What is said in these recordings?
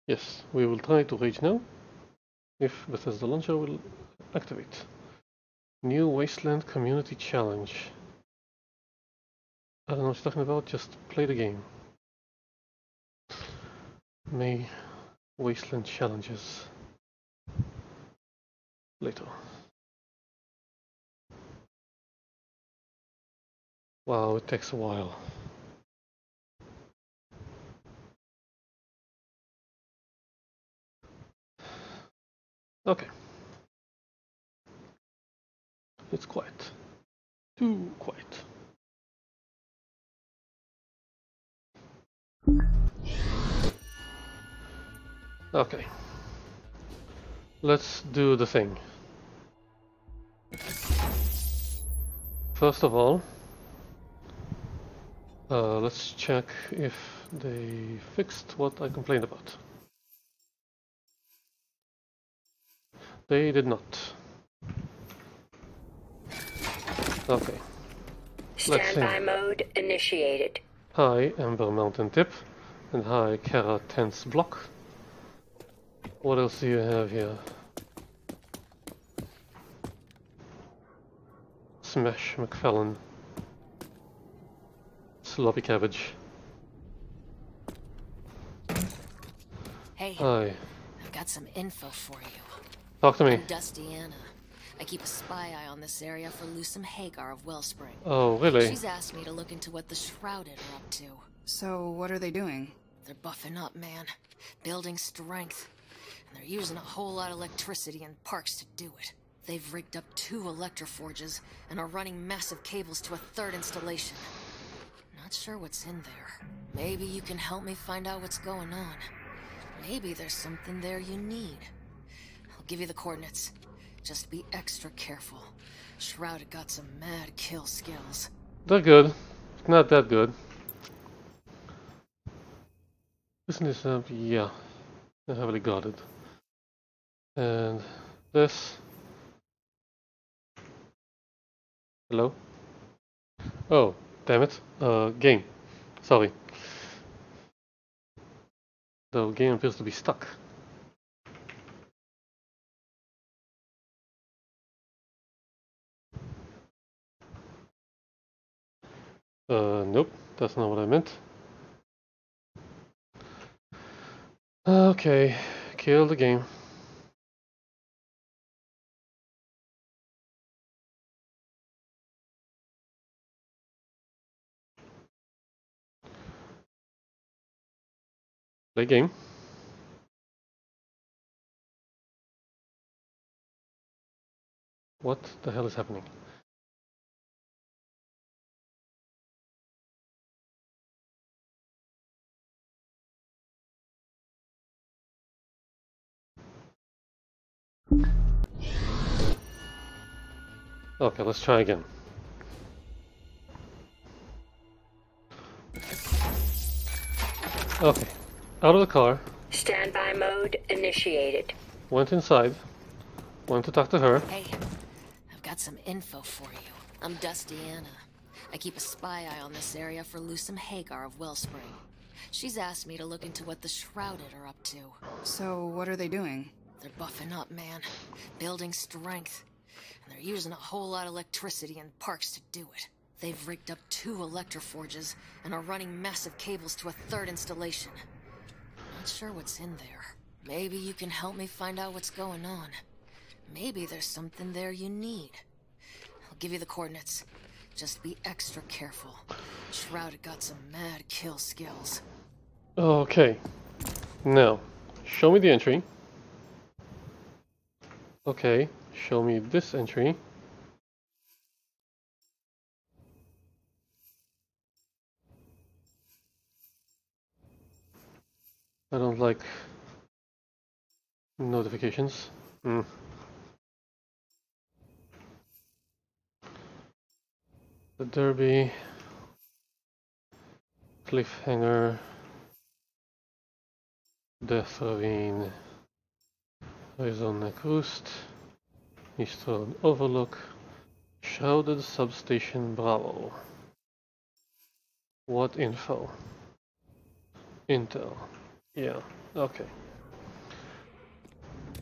Yes, we will try to reach now. If Bethesda launcher will activate. New Wasteland Community Challenge. I don't know what you're talking about, just play the game. May Wasteland challenges later. Wow, it takes a while. Okay. It's quiet. Too quiet. Okay. Let's do the thing. First of all, let's check if they fixed what I complained about. They did not. Okay. Standby mode initiated. Hi, Ember Mountain Tip. And hi, Kara Tense Block. What else do you have here? Smash McFallon. Sloppy Cabbage. Hey, Hi. I've got some info for you. Talk to me. I'm Dusty Anna. I keep a spy eye on this area for Lucem Hagar of Wellspring. Oh, really? She's asked me to look into what the Shrouded are up to. So, what are they doing? They're buffing up, man. Building strength. And they're using a whole lot of electricity and parks to do it. They've rigged up 2 electroforges and are running massive cables to a 3rd installation. Not sure what's in there. Maybe you can help me find out what's going on. Maybe there's something there you need. I'll give you the coordinates. Just be extra careful. Shrouded got some mad kill skills. They're good. Not that good. Isn't this yeah. They're heavily guarded. And this. Hello? Oh, damn it. Game. Sorry. The game appears to be stuck. Nope, that's not what I meant. Okay, kill the game. Play game. What the hell is happening? Okay, let's try again. Okay, out of the car. Standby mode initiated. Went inside. Went to talk to her. Hey, I've got some info for you. I'm Dusty Anna. I keep a spy eye on this area for Lucem Hagar of Wellspring. She's asked me to look into what the Shrouded are up to. So, what are they doing? They're buffing up, man. Building strength. And they're using a whole lot of electricity and parks to do it. They've rigged up 2 electroforges and are running massive cables to a 3rd installation. Not sure what's in there. Maybe you can help me find out what's going on. Maybe there's something there you need. I'll give you the coordinates. Just be extra careful. Shrouded got some mad kill skills. Okay. Now, show me the entry. Okay, show me this entry. I don't like notifications. The Derby. Cliffhanger. Death Ravine. Arizona Roost. Eastern Overlook. Shrouded Substation Bravo. What info? Intel. Yeah, okay.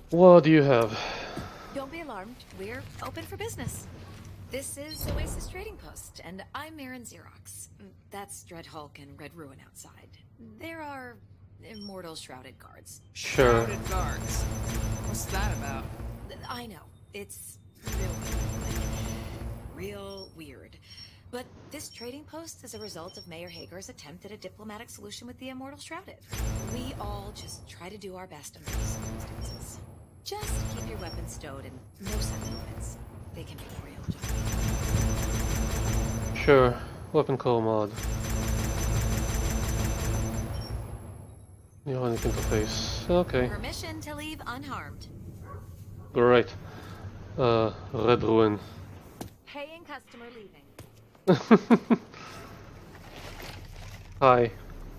What do you have? Don't be alarmed. We're open for business. This is Oasis Trading Post, and I'm Marin Xerox. That's Dreadhulk and Red Ruin outside. There are immortal shrouded guards. Sure. Shrouded guards. What's that about? I know. It's real weird. Like, real weird. But this trading post is a result of Mayor Hager's attempt at a diplomatic solution with the immortal shrouded. We all just try to do our best under these circumstances. Just keep your weapons stowed and no sudden movements. They can be real jumpy. Sure. Weapon call mod. Ionic interface. Okay. Permission to leave unharmed. Great. Red Ruin. Paying customer leaving. Hi.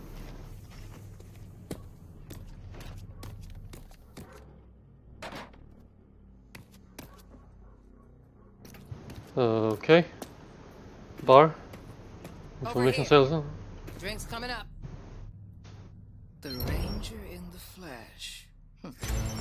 Okay. Bar. Information here. salesman. Drinks coming up. The Ranger in the flesh. Well,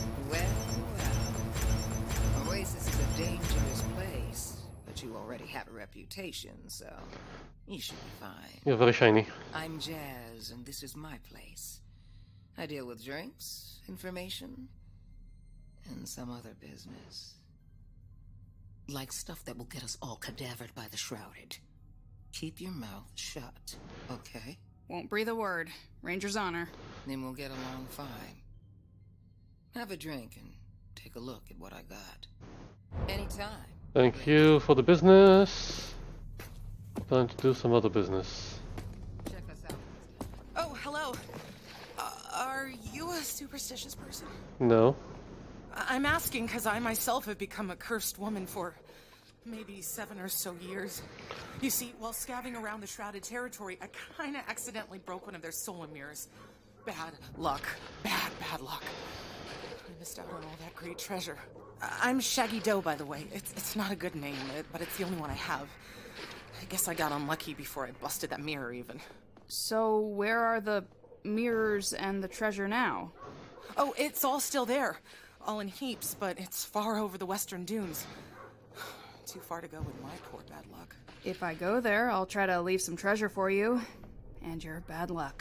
well. Oasis is a dangerous place, but you already have a reputation, so you should be fine. You're very shiny. I'm Jazz, and this is my place. I deal with drinks, information, and some other business. Like stuff that will get us all cadavered by the Shrouded. Keep your mouth shut, okay? Won't breathe a word. Ranger's honor. Then we'll get along fine. Have a drink and take a look at what I got. Anytime. Thank you for the business. Time to do some other business. Check us out. Oh, hello. Are you a superstitious person? No. I'm asking because I myself have become a cursed woman for maybe 7 or so years. You see, while scavenging around the Shrouded territory, I kinda accidentally broke one of their solar mirrors. Bad luck. Bad luck. I missed out on all that great treasure. I'm Shaggy Doe, by the way. It's not a good name, but it's the only one I have. I guess I got unlucky before I busted that mirror, even. So, where are the mirrors and the treasure now? Oh, it's all still there. All in heaps, but it's far over the western dunes. Too far to go with my poor bad luck. If I go there, I'll try to leave some treasure for you. And your bad luck.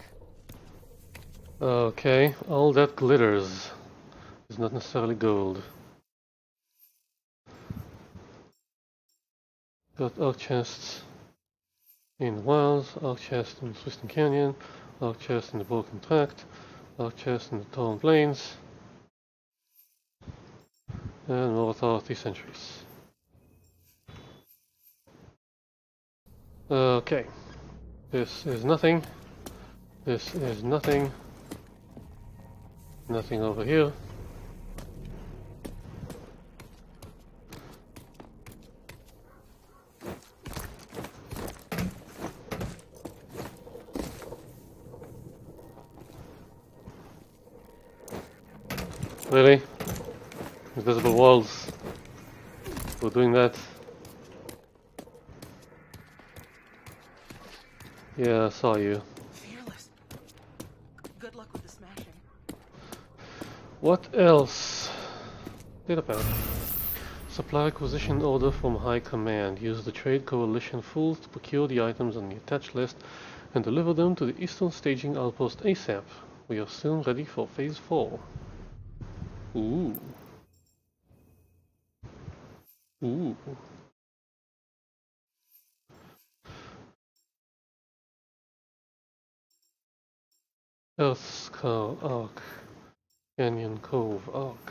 Okay, all that glitters is not necessarily gold. Got oak chests in Wells, oak chest in Twisting Canyon, oak chest in the Broken Tract, oak chest in the Torn Plains, and more authority sentries. Okay, this is nothing. This is nothing. Nothing over here. Really? Invisible walls. We're doing that. Yeah, I saw you. Fearless. Good luck with the smashing. What else? Data pad. Supply acquisition order from High Command. Use the Trade Coalition fools to procure the items on the attached list and deliver them to the Eastern Staging Outpost ASAP. We are soon ready for Phase 4. Ooh. Ooh. Earth Skull Arc. Canyon Cove Arc.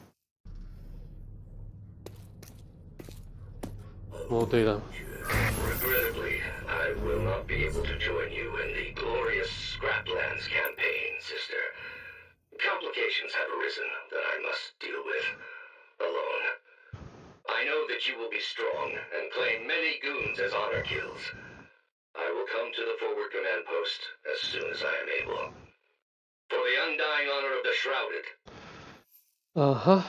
More data. Regrettably, I will not be able to join you in the glorious Scraplands campaign, sister. Complications have arisen that I must deal with alone. I know that you will be strong and claim many goons as honor kills. I will come to the forward command post as soon as I am able. For the undying honor of the Shrouded. Uh-huh.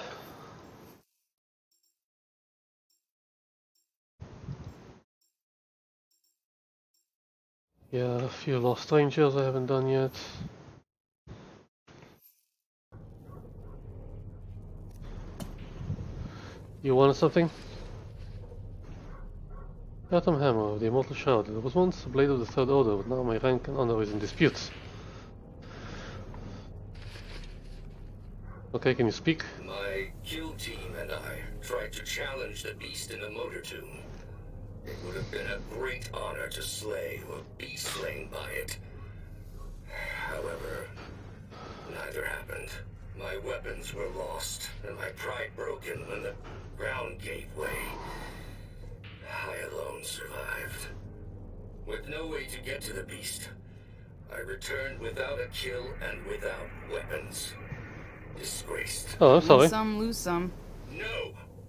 Yeah, a few Lost Strangers I haven't done yet. You wanted something? Atom Hammer of the Immortal Shroud. It was once a blade of the Third Order, but now my rank and honor is in dispute. Okay, can you speak? My kill team and I tried to challenge the beast in a motor tomb. It would have been a great honor to slay or be slain by it. However, neither happened. My weapons were lost, and my pride broken when the ground gave way. I alone survived. With no way to get to the beast, I returned without a kill and without weapons. Disgraced. Oh, I'm sorry. Win some, lose some. No!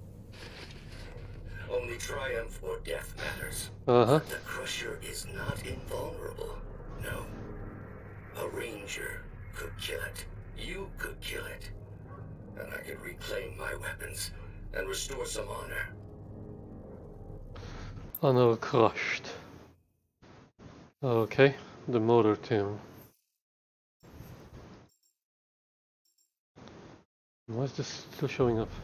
Only triumph or death matters. Uh-huh. But the Crusher is not invulnerable. No. A Ranger could kill it. You could kill it. And I could reclaim my weapons and restore some honor. Honor crushed. Okay, the motor tomb. Why is this still showing up?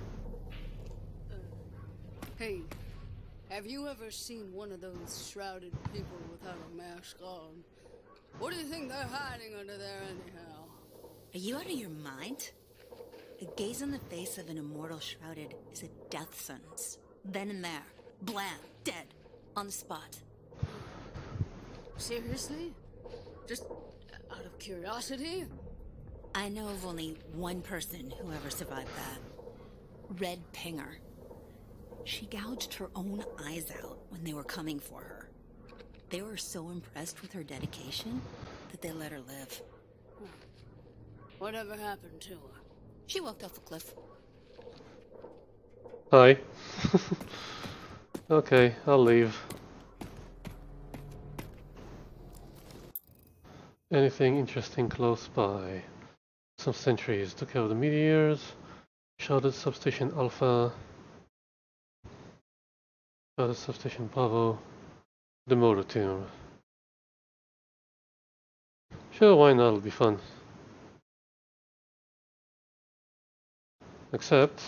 Hey, have you ever seen one of those shrouded people without a mask on? What do you think they're hiding under there anyhow? Are you out of your mind? A gaze on the face of an immortal shrouded is a death sentence. Then and there. Blam. Dead. On the spot. Seriously? Just out of curiosity? I know of only one person who ever survived that. Red Pinger. She gouged her own eyes out when they were coming for her. They were so impressed with her dedication that they let her live. Whatever happened to her? She walked off a cliff. Hi. Okay, I'll leave. Anything interesting close by? Some sentries took care of the meteors. Shrouded Substation Alpha. Shrouded Substation Bravo. The motor tomb. Sure, why not? It'll be fun. Except...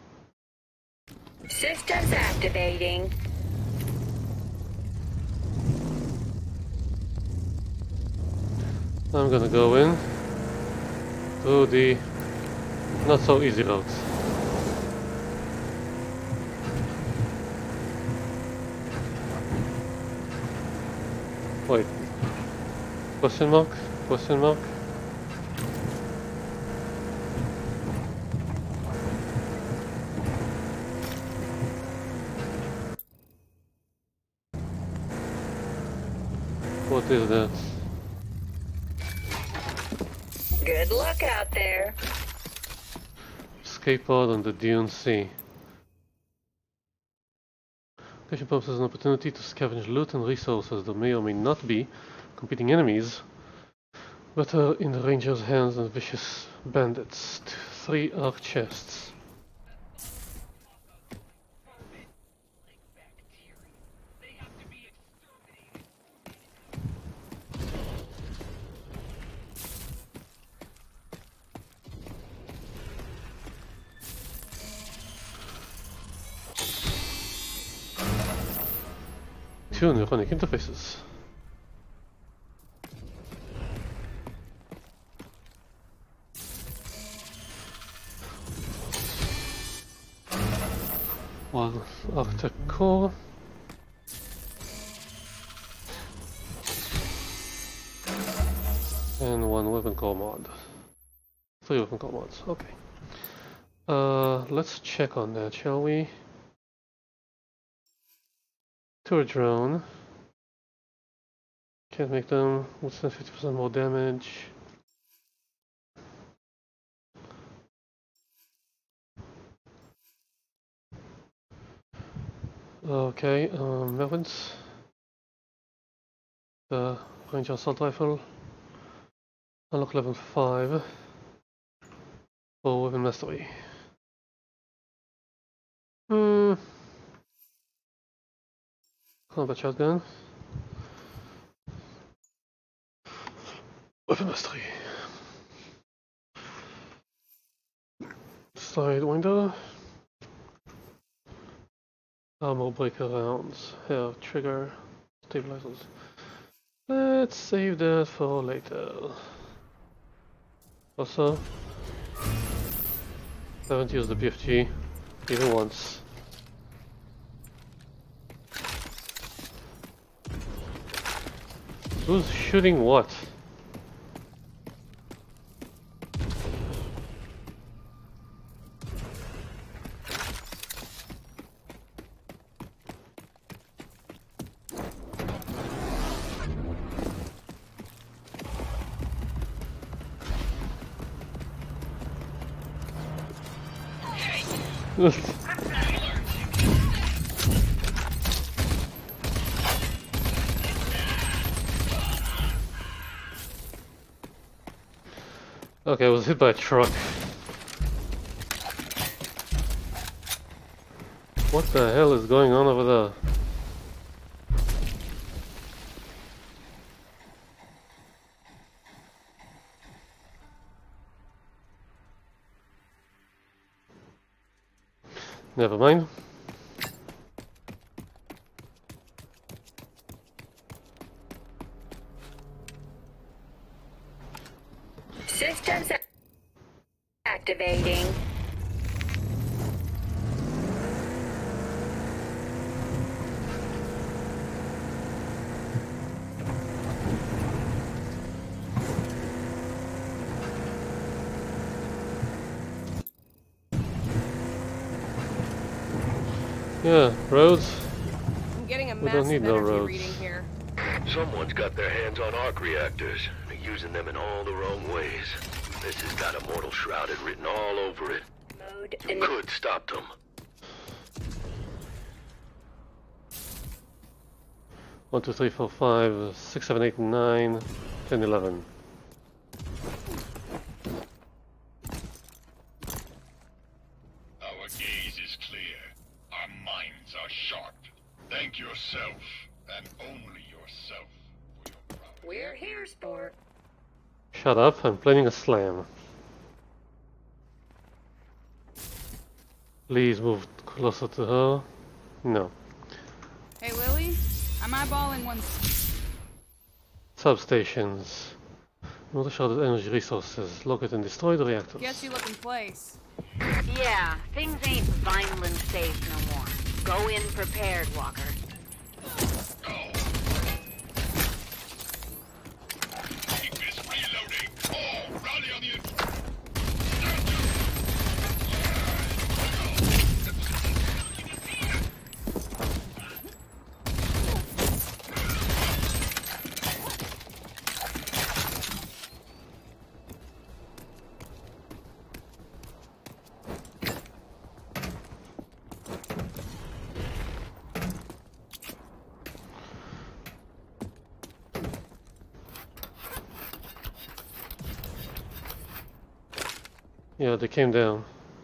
Systems activating. I'm gonna go in through the not so easy routes. Wait. Question mark? Question mark? What is that? Good luck out there. Escape pod on the Dune Sea. Location poses an opportunity to scavenge loot and resources that may or may not be competing enemies, but are in the Ranger's hands than vicious bandits. 3 arc chests. Two neuronic interfaces. One Arctech core. And 1 weapon core mod. 3 weapon core mods, okay. Let's check on that, shall we? Tour drone. Can't make them. Withstand 50% more damage. Okay, weapons. The Ranger Assault Rifle. Unlock level 5. For weapon mastery. Combat shotgun. Weapon mastery. Side window. Armor breaker rounds. Hair trigger. Stabilizers. Let's save that for later. Also, haven't used the BFG even once. Who's shooting what? Okay, I was hit by a truck. What the hell is going on over there? Never mind. Systems activating. Yeah, roads. I'm getting a We don't need massive no energy roads. reading here. Someone's got their hands on arc reactors. They're using them in all the wrong ways. This has got Immortal Shrouded written all over it. Mode You could stop them. One, two, three, four, 5, 6, 7, 8, 9, 10, 11. Our gaze is clear. Our minds are sharp. Thank yourself, and only yourself, for your prowess. We're here, sport. Shut up, I'm planning a slam. Please move closer to her. No. Hey, Lily, I'm eyeballing one. Substations. Multi-sharded energy resources. Locate and destroy the reactors. Guess you looking place. Yeah, things ain't Vineland safe no more. Go in prepared, Walker. Keep this reloading. Oh, rally on the Yeah, they came down.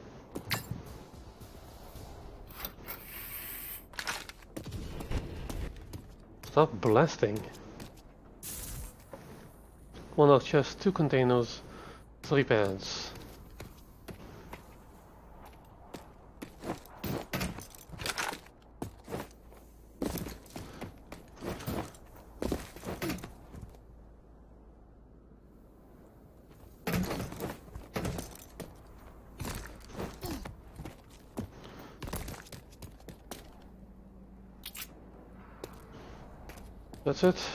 Stop blasting. One arc chest, 2 containers, 3 pads. That's it.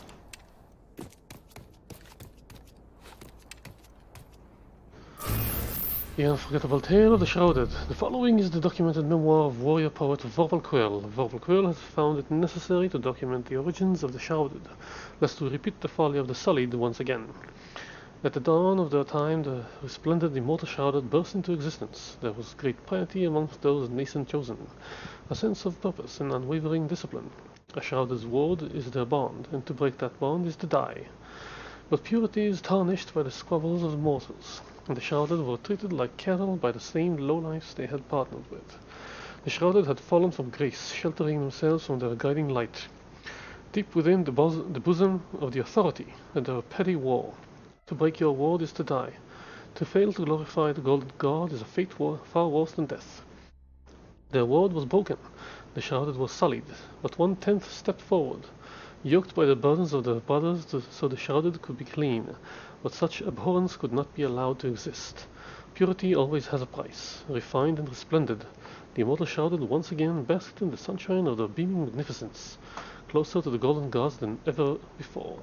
The Unforgettable Tale of the Shrouded. The following is the documented memoir of warrior poet Vorpal Quill. Vorpal Quill has found it necessary to document the origins of the Shrouded, lest we repeat the folly of the Sullied once again. At the dawn of their time, the resplendent immortal Shrouded burst into existence. There was great piety amongst those nascent chosen, a sense of purpose and unwavering discipline. A Shrouded's word is their bond, and to break that bond is to die. But purity is tarnished by the squabbles of mortals, and the Shrouded were treated like cattle by the same lowlifes they had partnered with. The Shrouded had fallen from grace, sheltering themselves from their guiding light. Deep within the bosom of the authority, and their petty war. To break your word is to die. To fail to glorify the golden god is a fate far worse than death. Their ward was broken. The Shrouded was sullied, but 1/10 stepped forward, yoked by the burdens of the brothers so the Shrouded could be clean, but such abhorrence could not be allowed to exist. Purity always has a price. Refined and resplendent, the immortal Shrouded once again basked in the sunshine of their beaming magnificence, closer to the golden gods than ever before.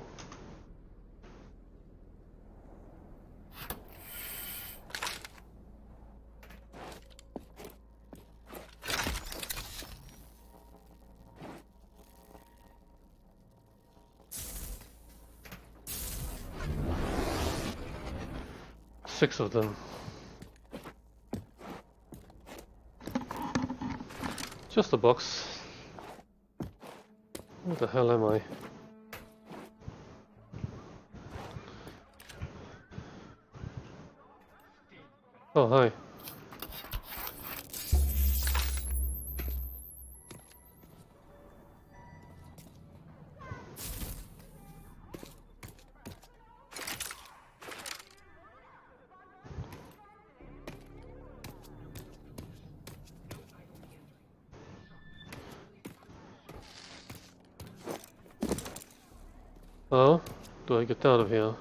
Six of them. Just a box. Where the hell am I? Oh, hi. How do I get out of here?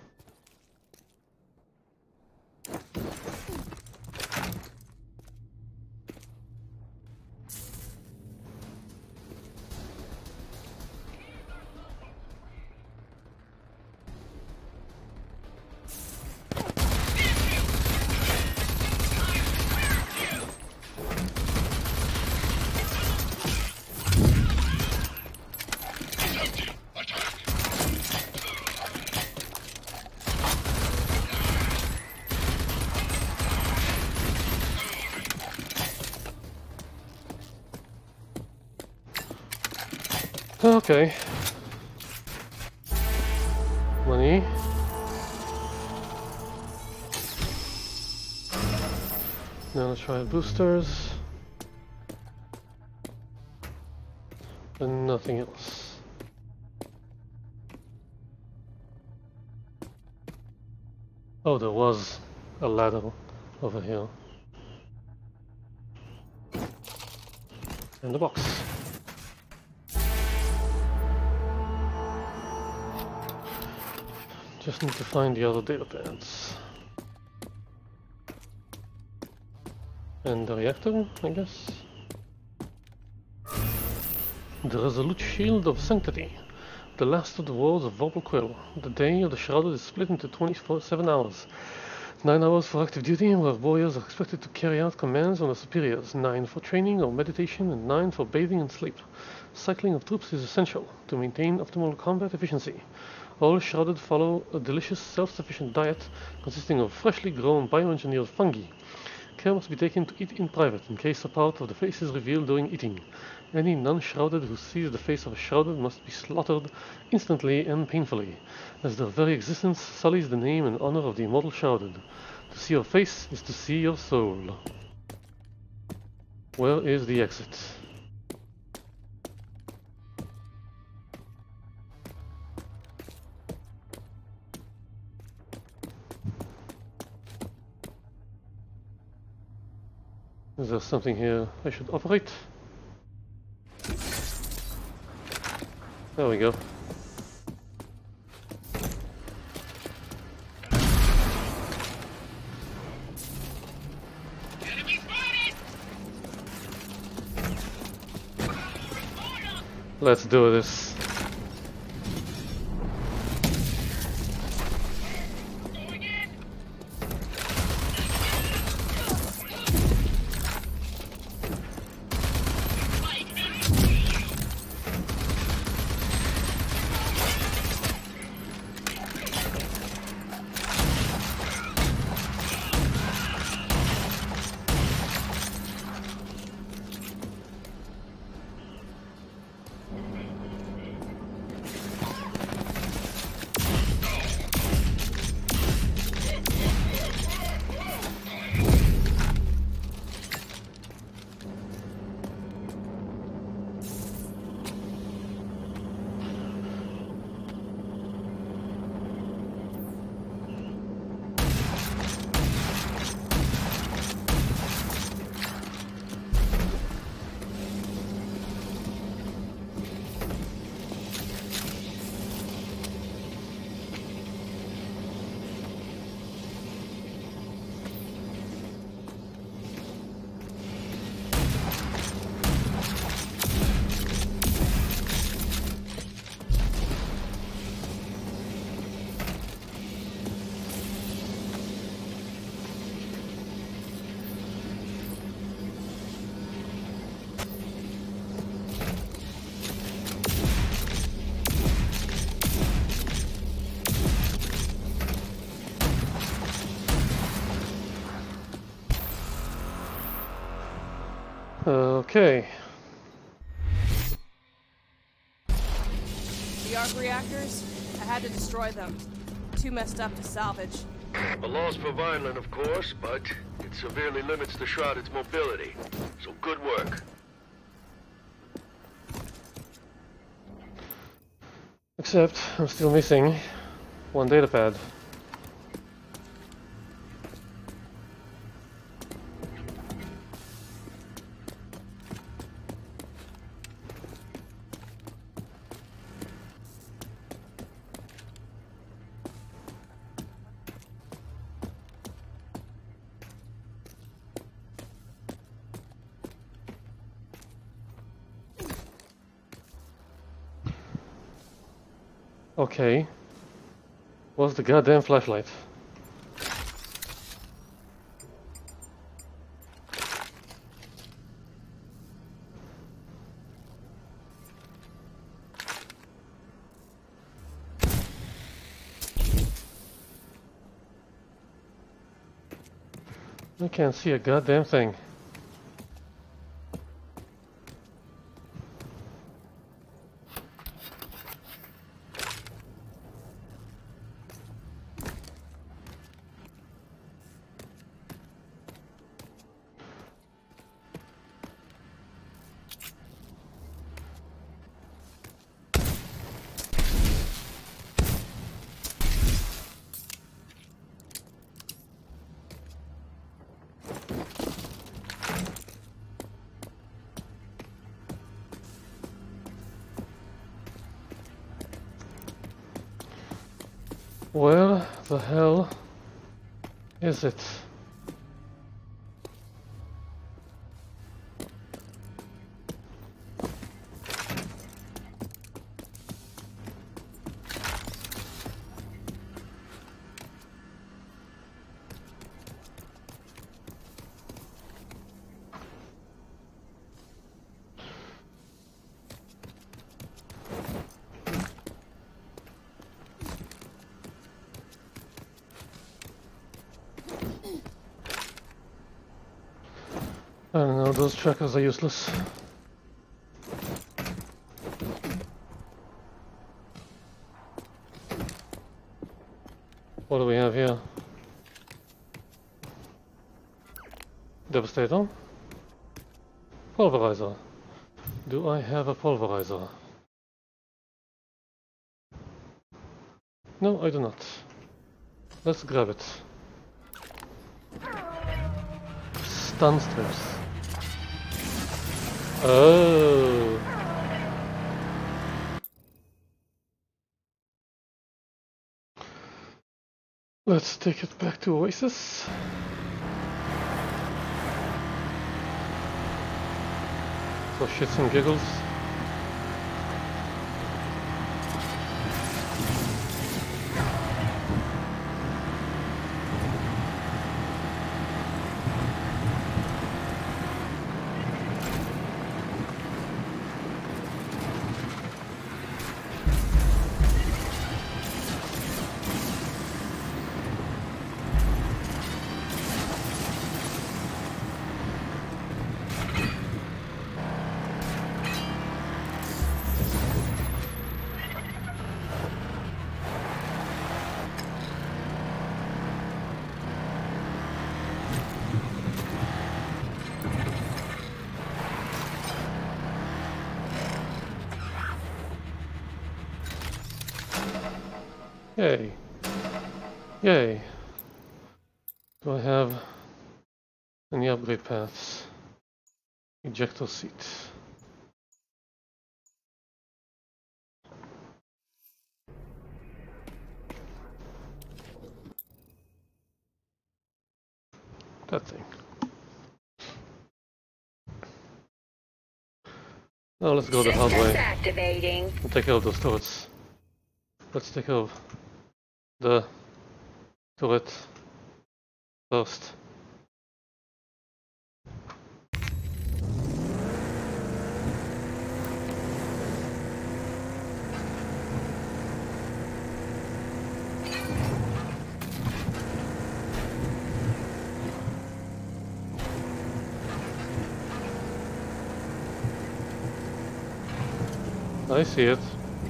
Okay. Money. Now let's try boosters. And nothing else. Oh, there was a ladder over here. And the box. Just need to find the other data pads. And the reactor, I guess. The Resolute Shield of Sanctity. The last of the worlds of Vorpal Quill. The day of the Shrouded is split into 24/7 hours. 9 hours for active duty, where warriors are expected to carry out commands on their superiors. 9 for training or meditation, and 9 for bathing and sleep. Cycling of troops is essential to maintain optimal combat efficiency. All Shrouded follow a delicious, self-sufficient diet consisting of freshly grown bioengineered fungi. Care must be taken to eat in private, in case a part of the face is revealed during eating. Any non-Shrouded who sees the face of a Shrouded must be slaughtered instantly and painfully, as their very existence sullies the name and honor of the immortal Shrouded. To see your face is to see your soul. Where is the exit? Is there something here I should operate? There we go. Let's do this. Okay. The arc reactors? I had to destroy them. Too messed up to salvage. A loss for Vineland, of course, but it severely limits the Shrouded's mobility. So good work. Except, I'm still missing one datapad. Okay. What's the goddamn flashlight? I can't see a goddamn thing. Where the hell is it? I don't know, those trackers are useless. What do we have here? Devastator? Pulverizer. Do I have a pulverizer? No, I do not. Let's grab it. Stun strips. Oh. Let's take it back to Oasis. For shits and giggles. Yay. Yay. Do I have any upgrade paths? Ejector seat. That thing. Now let's go the hard way and take care of those turrets. Let's take care of the turret first. I see it.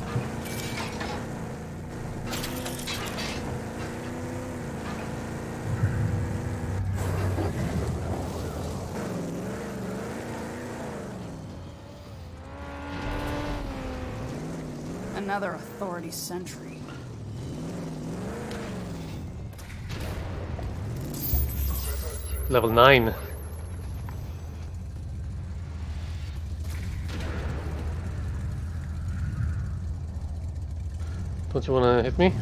Another authority sentry. Level 9. Don't you wanna hit me?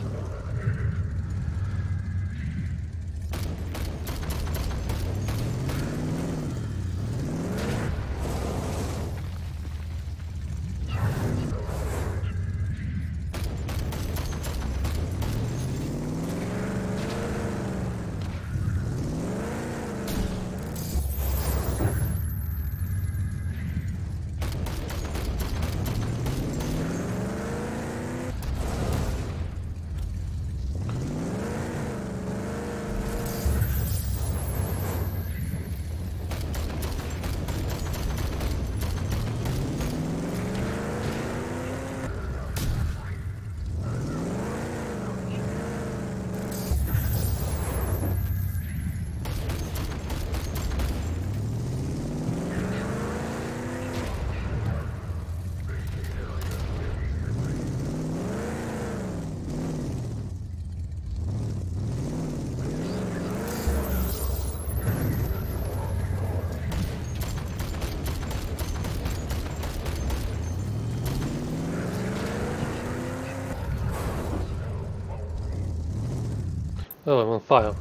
Oh, I'm on fire.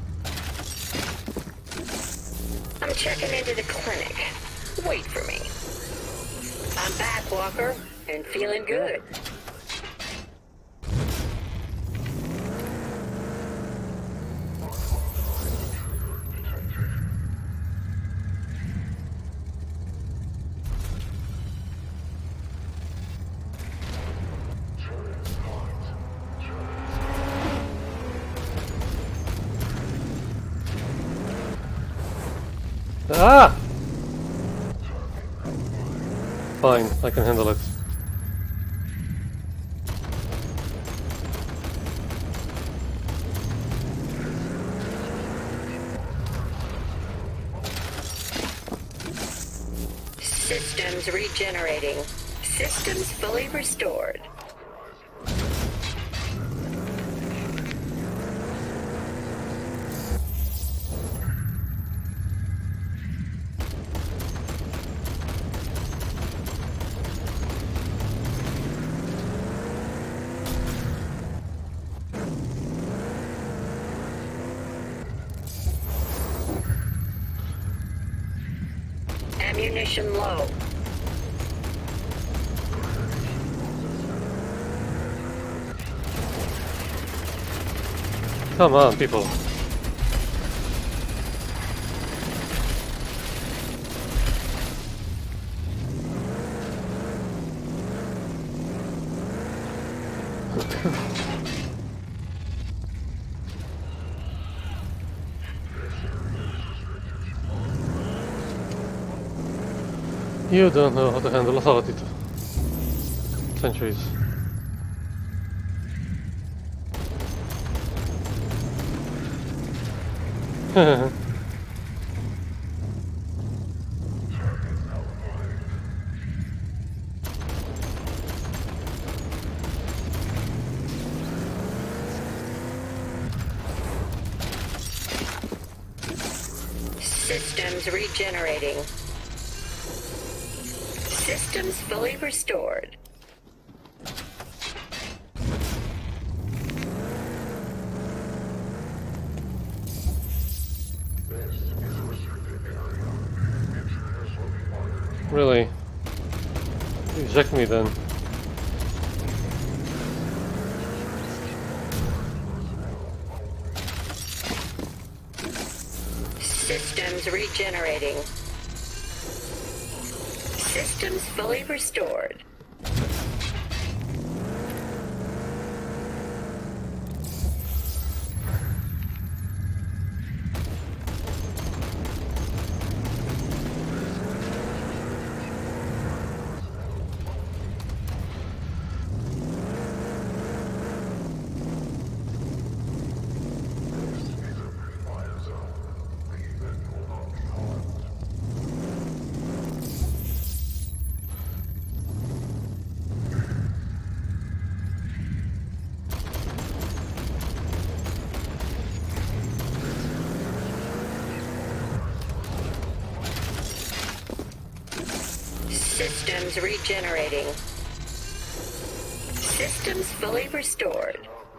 I'm checking into the clinic. Wait for me. I'm back, Walker, and feeling good. Ah! Fine, I can handle it. Systems regenerating. Systems fully restored. Ammunition low. Come on, people. You don't know how to handle authority. Centuries. Systems regenerating. Systems fully restored. Really? Eject me then. Systems regenerating. Systems fully restored. Systems regenerating. Systems fully restored.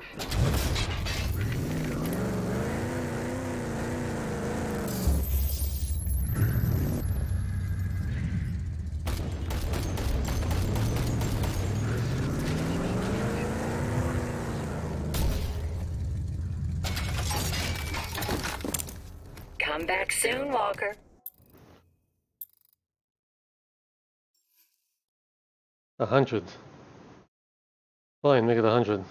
Come back soon, Walker. 100. Fine, make it 100.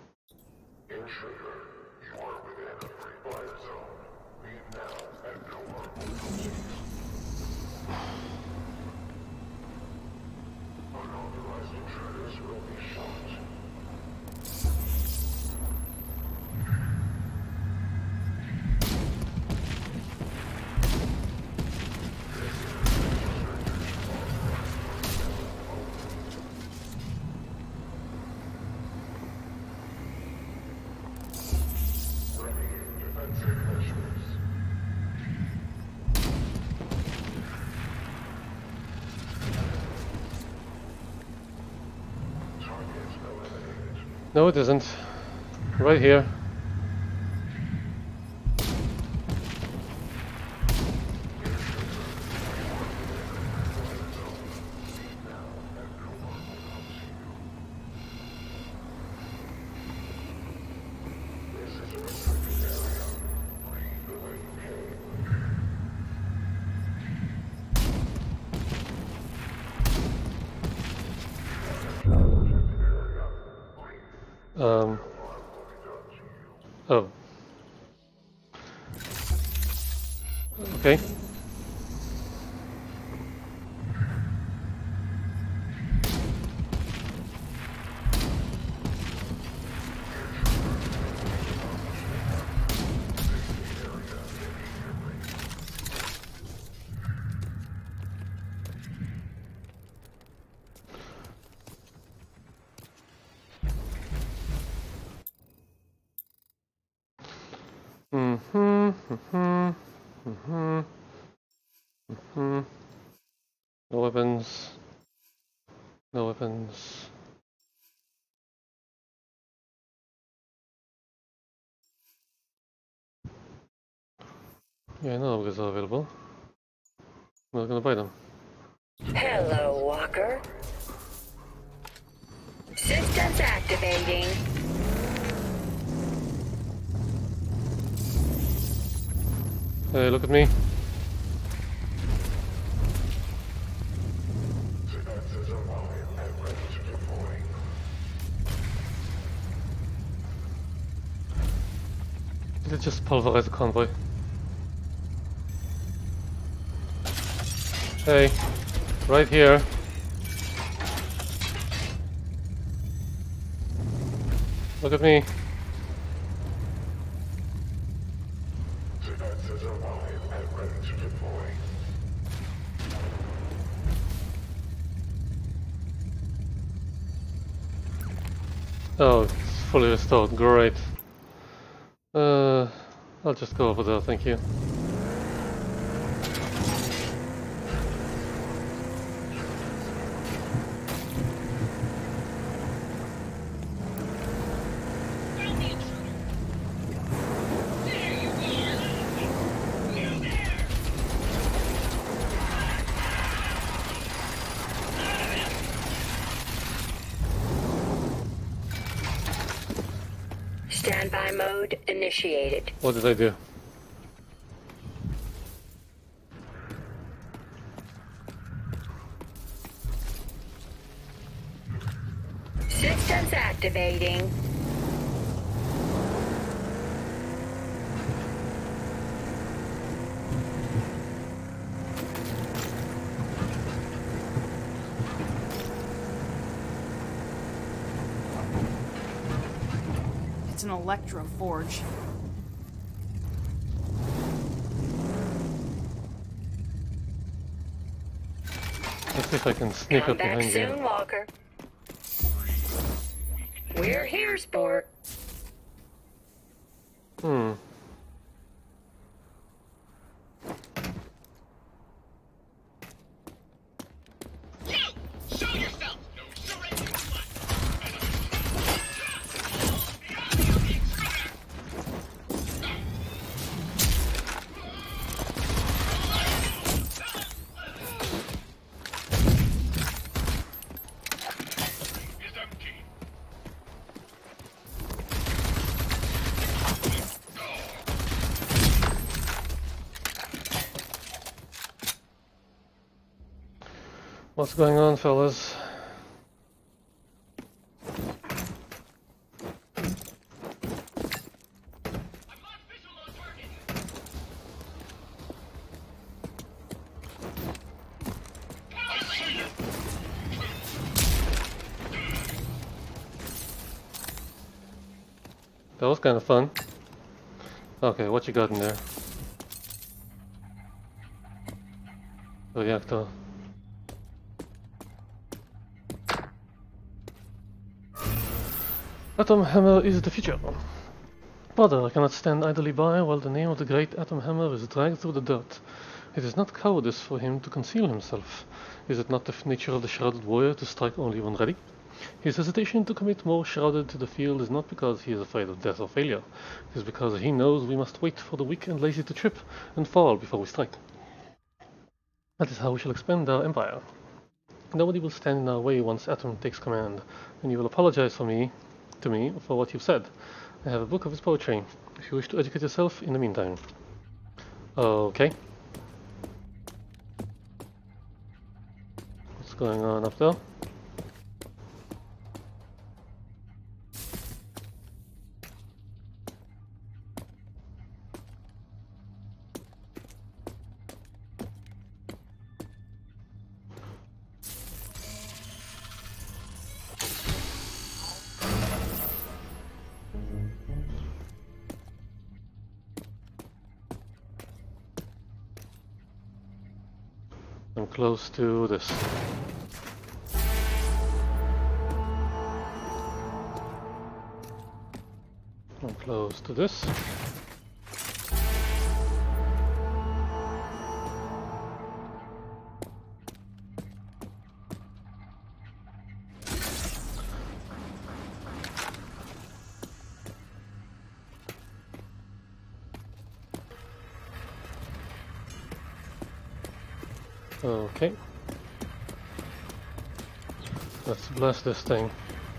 No, it isn't. Right here. Oh. Okay. No weapons. No weapons. Yeah, no weapons are available. I'm not gonna buy them. Hello, Walker. Systems activating. Hey, look at me. Did it just pulverize the convoy? Hey, right here. Look at me. Oh, it's fully restored. Great. I'll just go over there, thank you. Standby mode initiated. What did I do? Systems activating. It's an electro forge. Let's see if I can sneak Come up back behind soon, you. Walker. We're here, sport. Hmm. What's going on, fellas? That was kind of fun. Okay, what you got in there? Reactor. Atom Hammer is the future. Brother, I cannot stand idly by while the name of the great Atom Hammer is dragged through the dirt. It is not cowardice for him to conceal himself. Is it not the nature of the Shrouded Warrior to strike only when ready? His hesitation to commit more Shrouded to the field is not because he is afraid of death or failure. It is because he knows we must wait for the weak and lazy to trip and fall before we strike. That is how we shall expand our empire. Nobody will stand in our way once Atom takes command, and you will apologize to me for what you've said. I have a book of his poetry, if you wish to educate yourself in the meantime. Okay. What's going on up there? I'm close to this. I'm close to this. Okay. Let's blast this thing.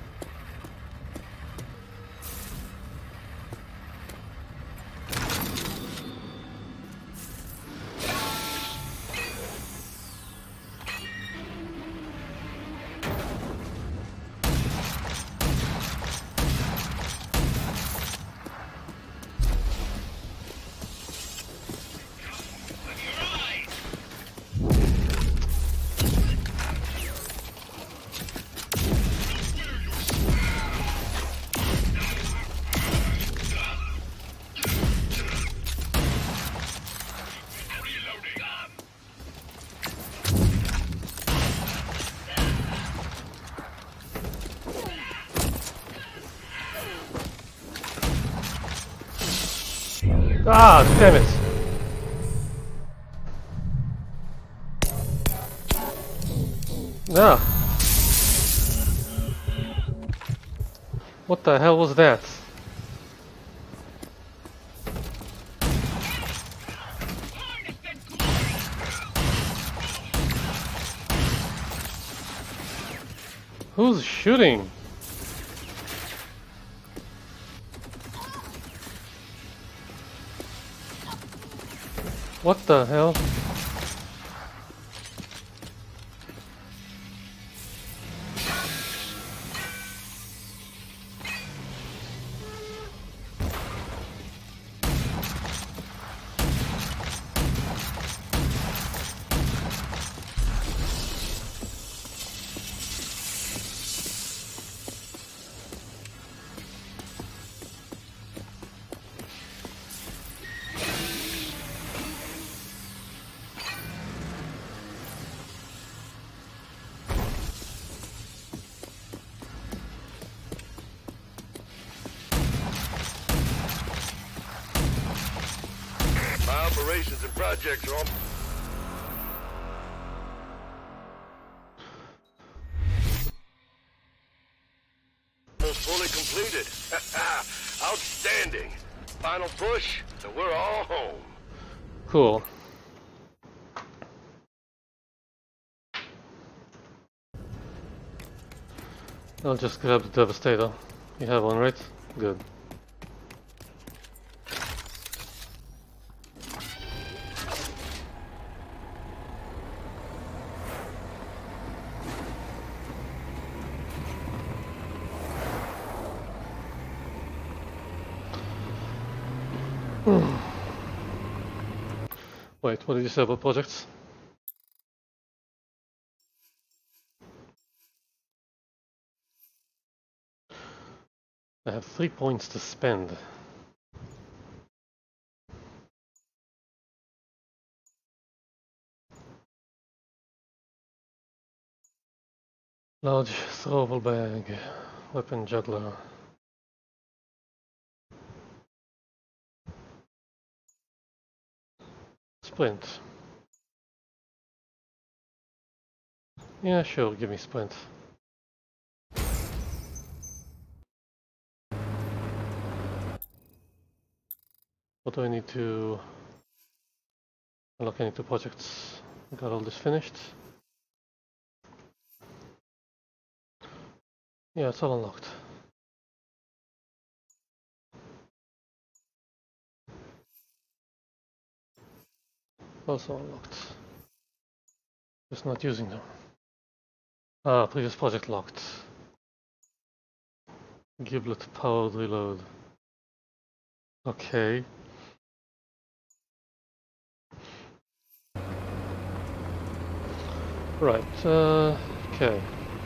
Ah, damn it! Ah. What the hell was that? Who's shooting? What the hell? My operations and projects are all... almost fully completed. Outstanding. Final push, and we're all home. Cool. I'll just grab the Devastator. You have one, right? Good. Wait, what did you say about projects? I have 3 points to spend. Large throwable bag, weapon juggler. Sprint. Yeah, sure, give me sprint. What do I need to unlock? Any 2 projects? Got all this finished? Yeah, it's all unlocked. Also unlocked. Just not using them. Ah, previous project locked. Giblet powered reload. Okay. Right, okay.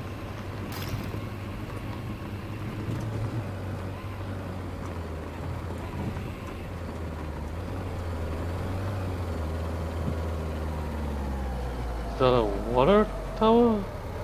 Is that a water tower?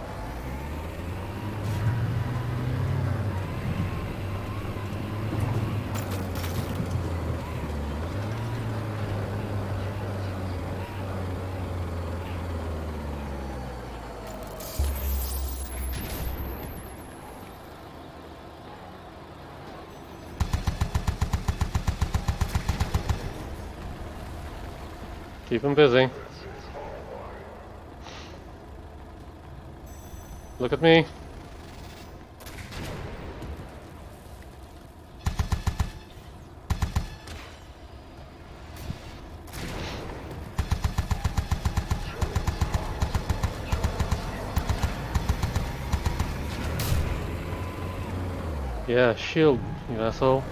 Keep him busy. Look at me. Yeah, shield, you asshole.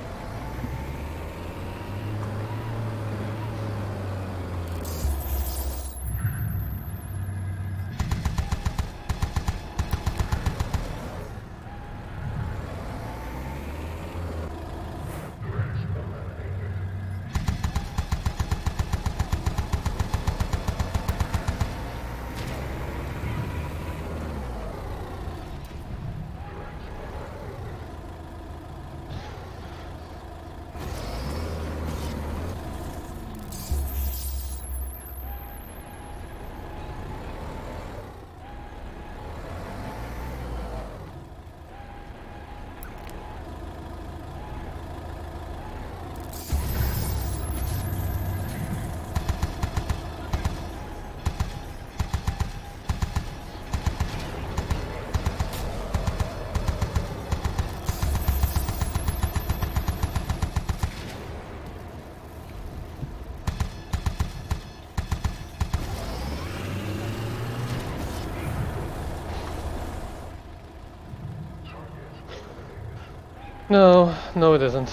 No, no it isn't.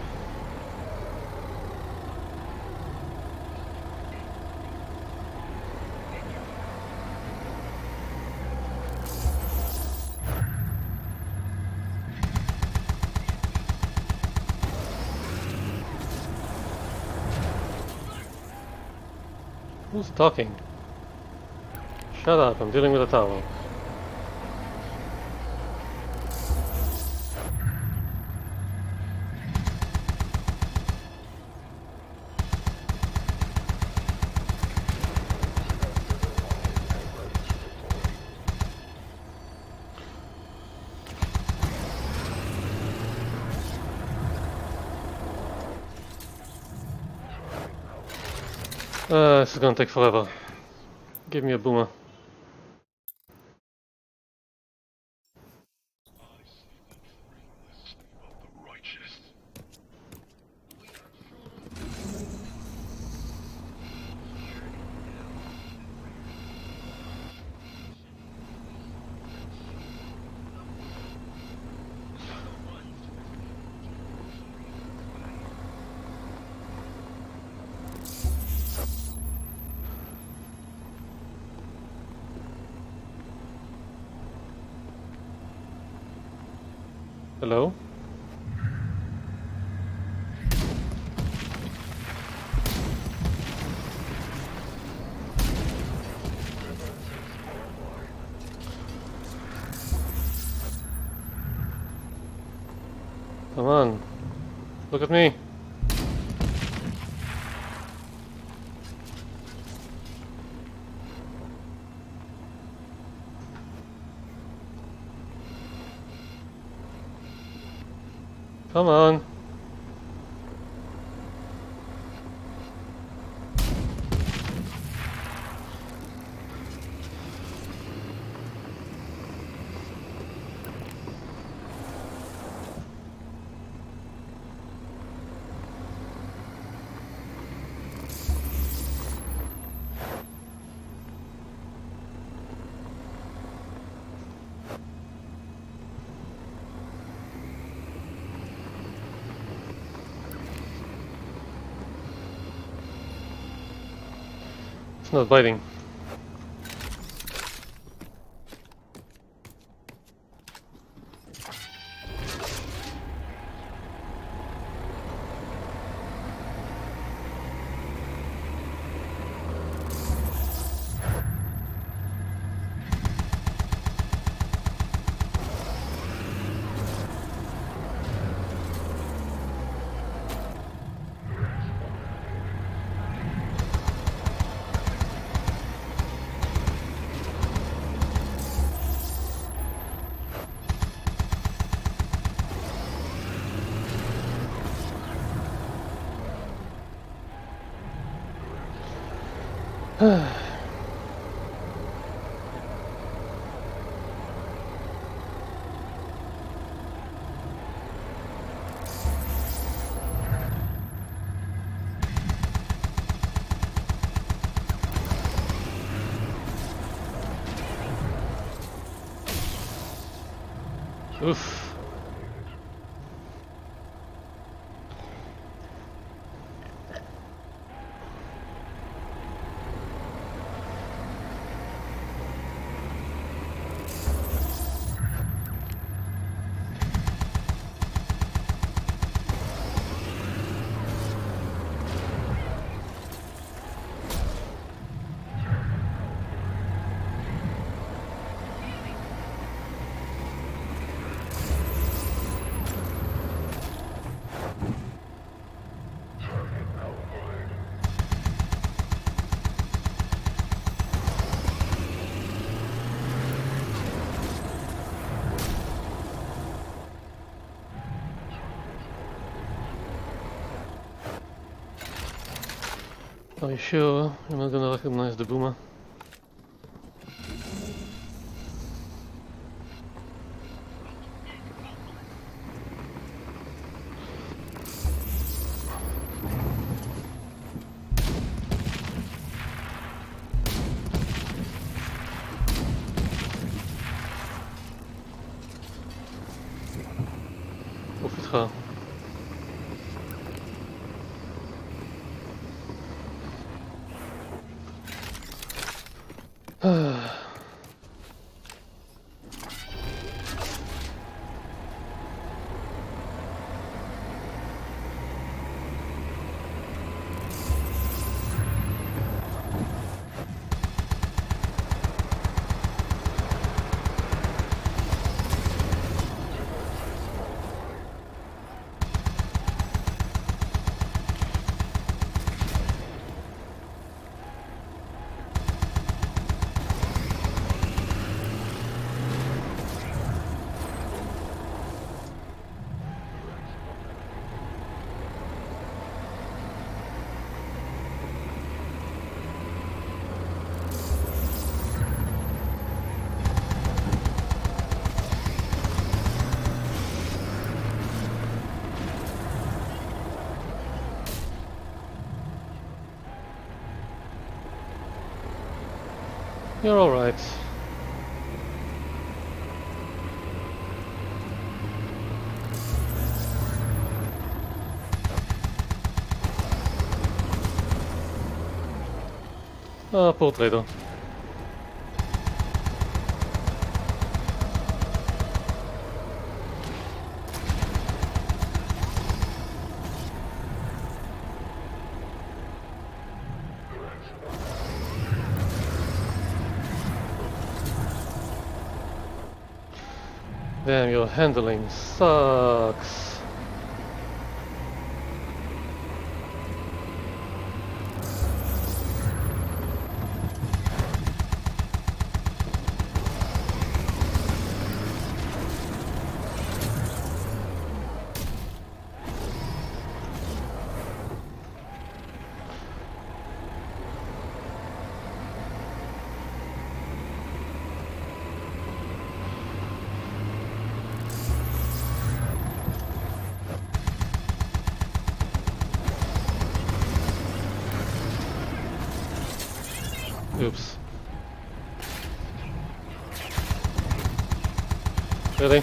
Who's talking? Shut up, I'm dealing with a tower. This is gonna take forever. Give me a boomer. Hello? Come on. Look at me. Come on. It's not biting. Oof. Are you sure you're not gonna recognize the boomer? Of het gaat. You're alright. Ah, poor trader. Damn, your handling sucks. Oops. Really?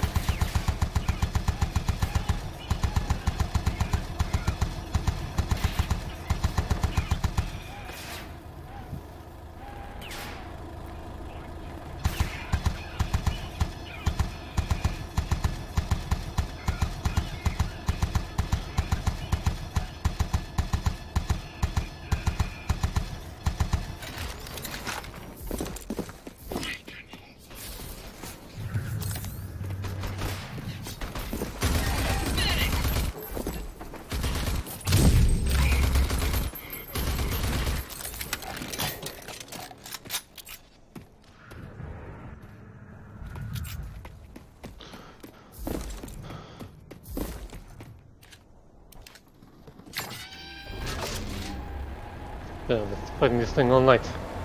Yeah, let's fighting this thing all night.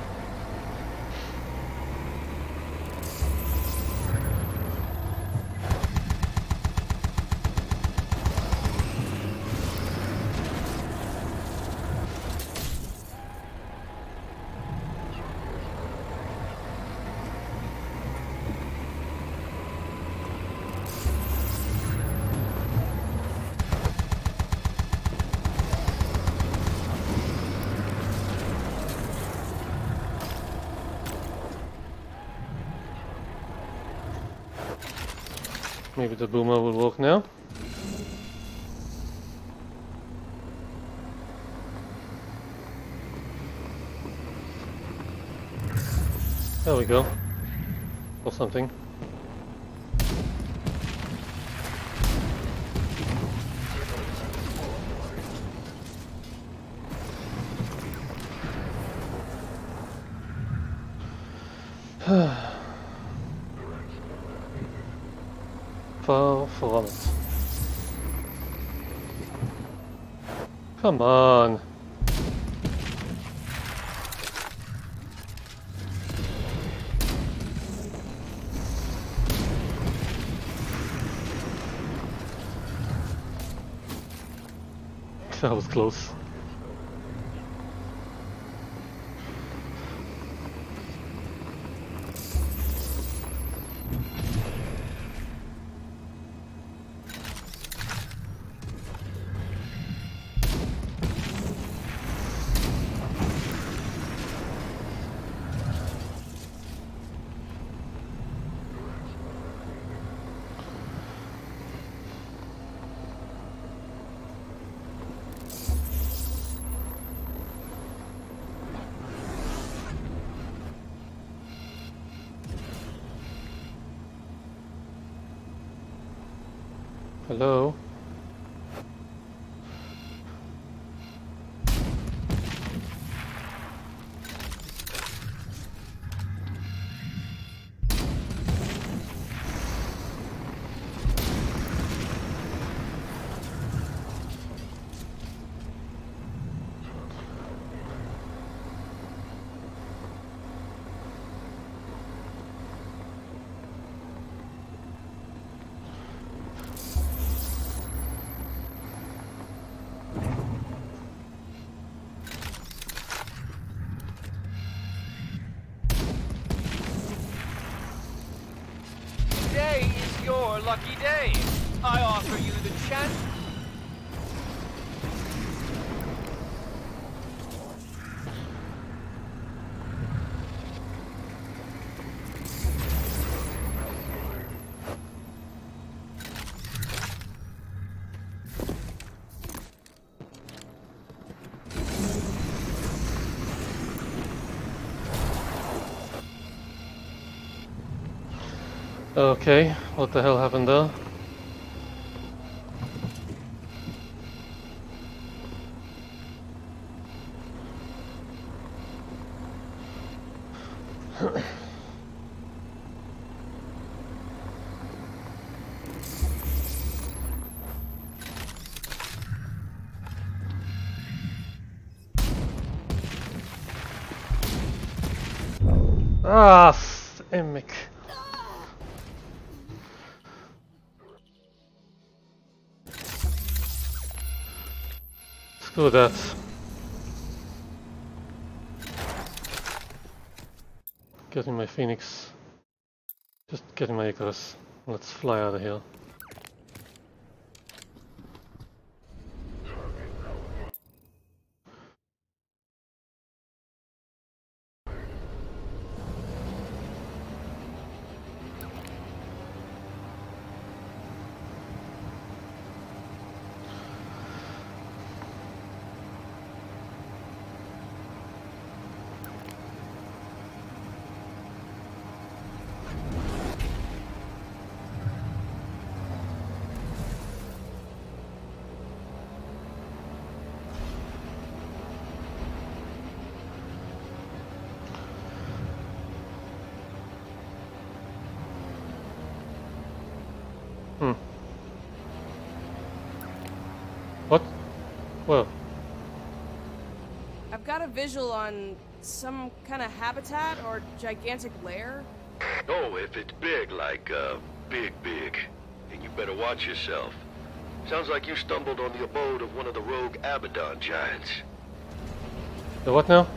Maybe the boomer will work now. There we go. Or something. Far from it. Come on. That was close. Hello? Today is your lucky day. I offer you the chance. Okay, what the hell happened there? Ah, Emic. Screw that. Getting my Phoenix. Just getting my Icarus. Let's fly out of here. What? Well. I've got a visual on some kind of habitat or gigantic lair. Oh, if it's big, like, big, then you better watch yourself. Sounds like you stumbled on the abode of one of the rogue Abadon giants. The what now?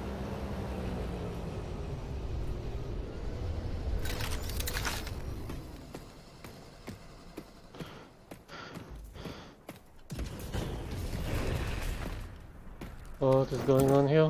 What is going on here?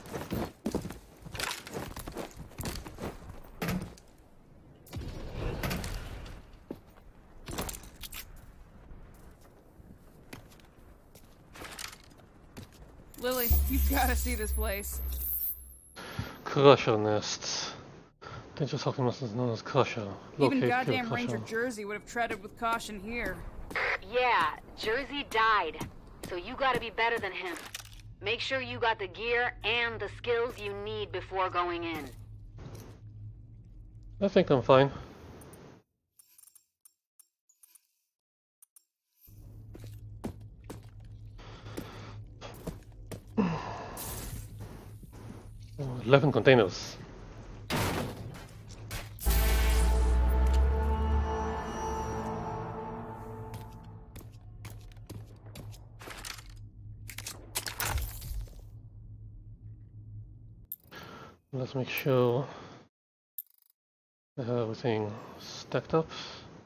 Lily, you've got to see this place. Crusher nests. Dangerous Optimus is known as Crusher. Even Locate, goddamn kill Ranger Crusher. Jersey would have treaded with caution here. Yeah, Jersey died, so you gotta be better than him. Make sure you got the gear and the skills you need before going in. I think I'm fine. Oh, 11 containers. Let's make sure I have everything stacked up.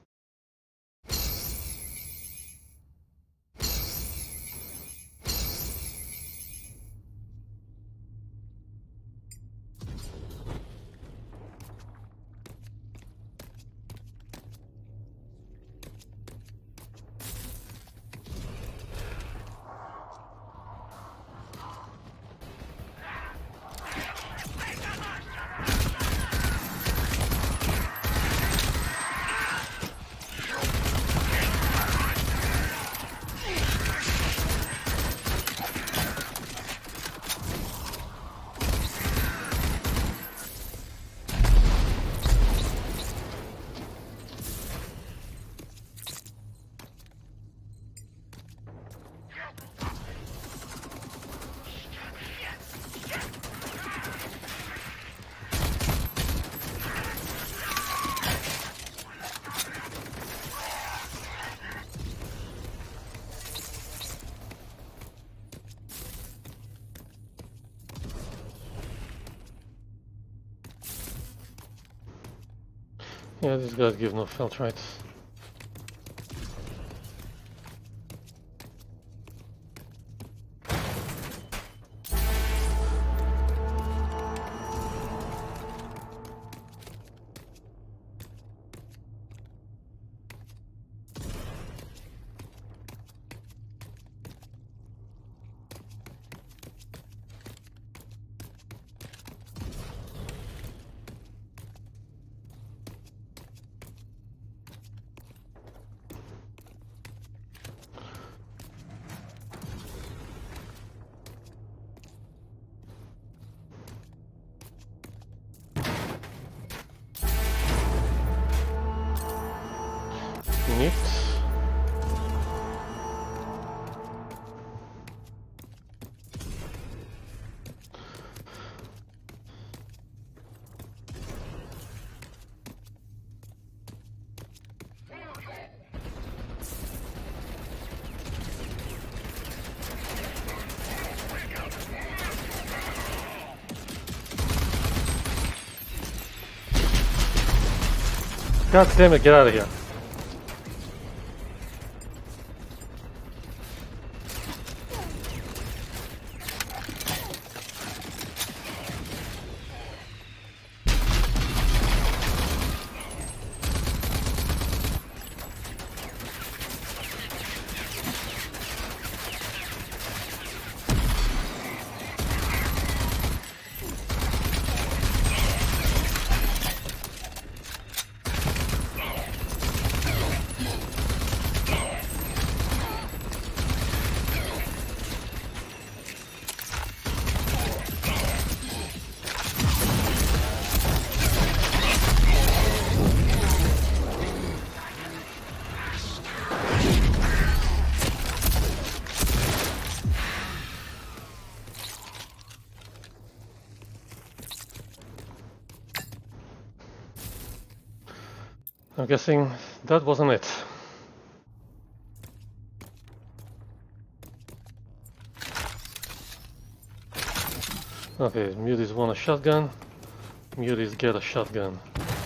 Yeah, these guys give no filtrites. Neat. God damn it, get out of here. I'm guessing that wasn't it. Okay, muties want a shotgun. Muties get a shotgun.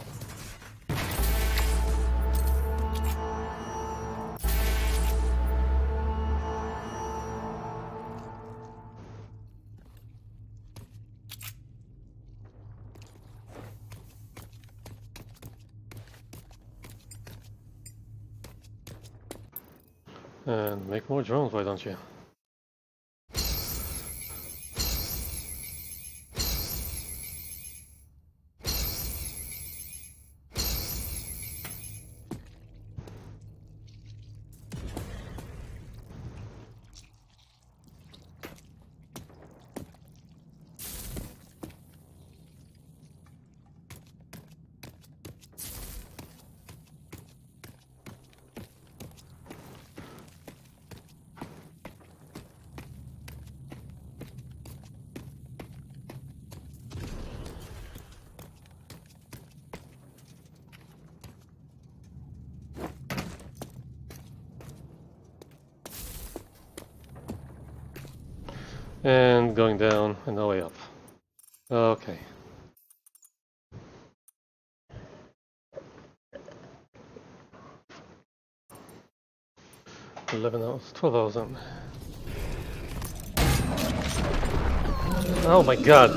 And make more drones, why don't you? And going down and the way up. Okay. $11, 12 hours in. Oh my god!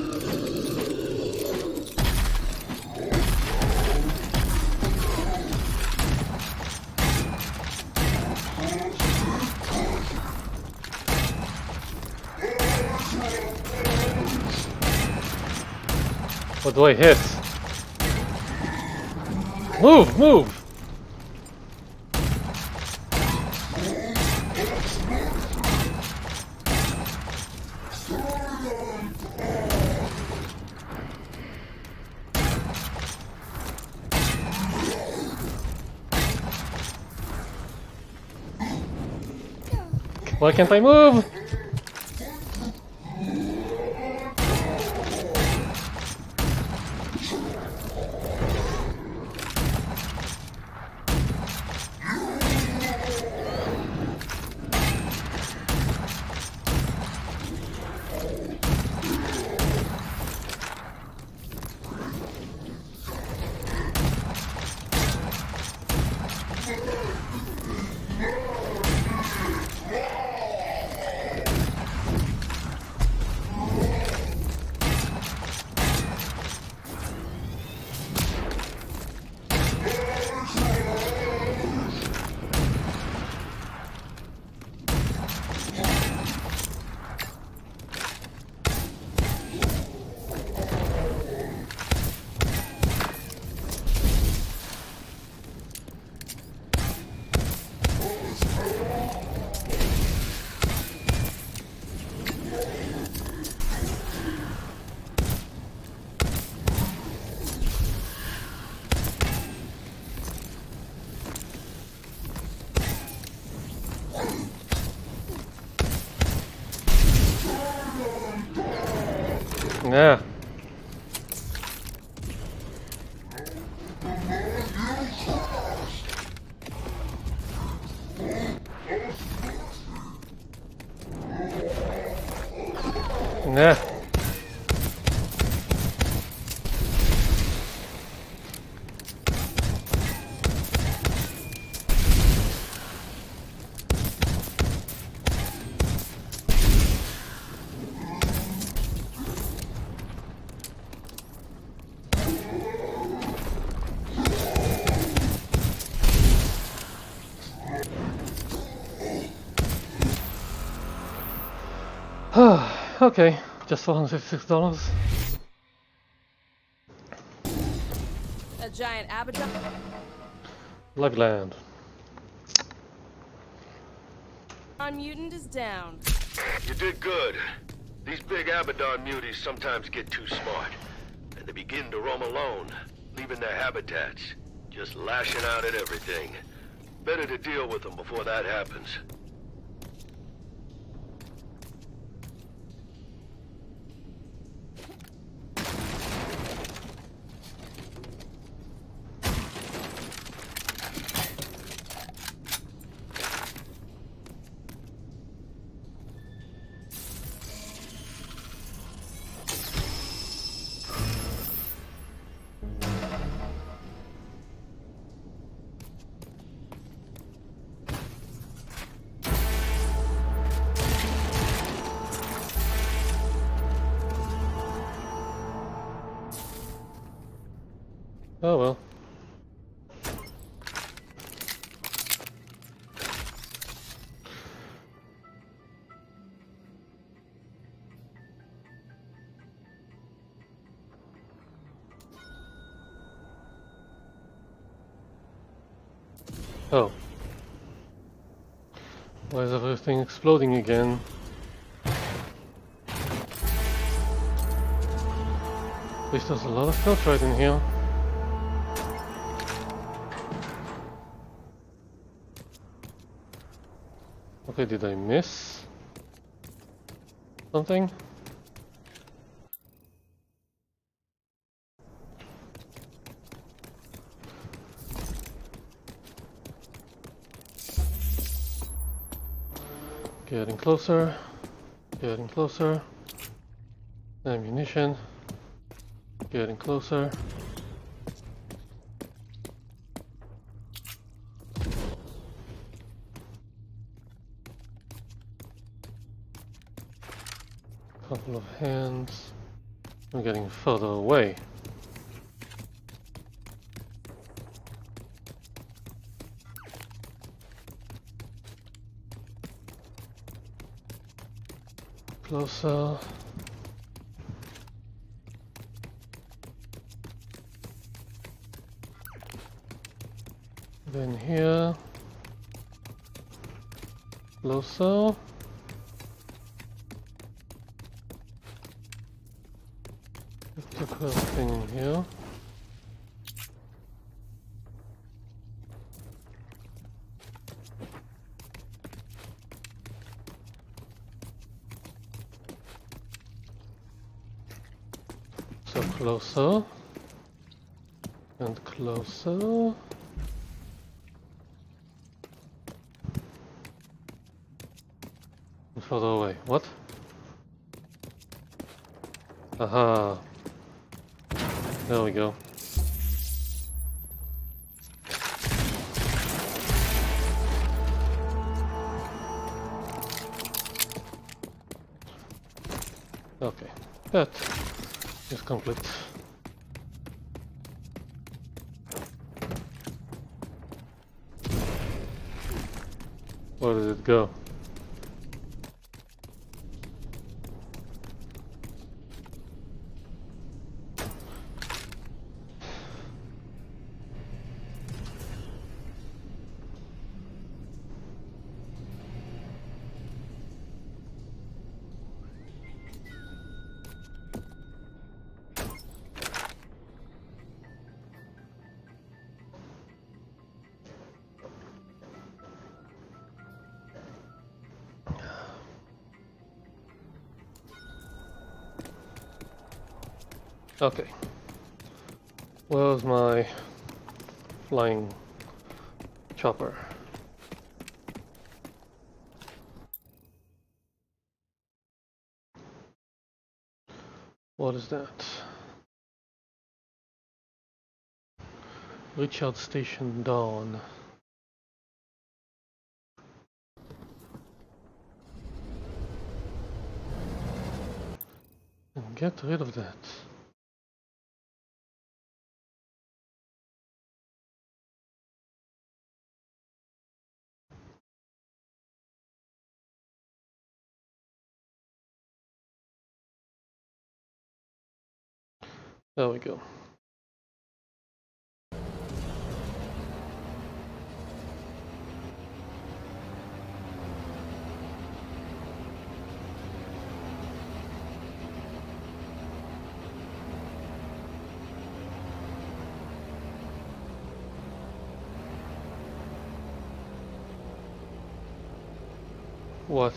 What do I hit? Move! Move! Why can't I move? Nah. Nah. Okay, just $456. A giant Abadon. Lugland. Mutant is down. You did good. These big Abadon muties sometimes get too smart, and they begin to roam alone, leaving their habitats, just lashing out at everything. Better to deal with them before that happens. Oh well. Oh. Why is everything exploding again? At least there's a lot of stuff right in here. Okay, did I miss something? Getting closer, getting closer. Ammunition, getting closer. Couple of hands. I'm getting further away. Closer. Then here. Closer. Put the first thing in here. So closer and closer. And further away. What? Aha. There we go. Okay, that is complete. Where did it go? Okay. Where's my flying chopper? What is that? Richard Station Dawn. And get rid of that. There we go. What?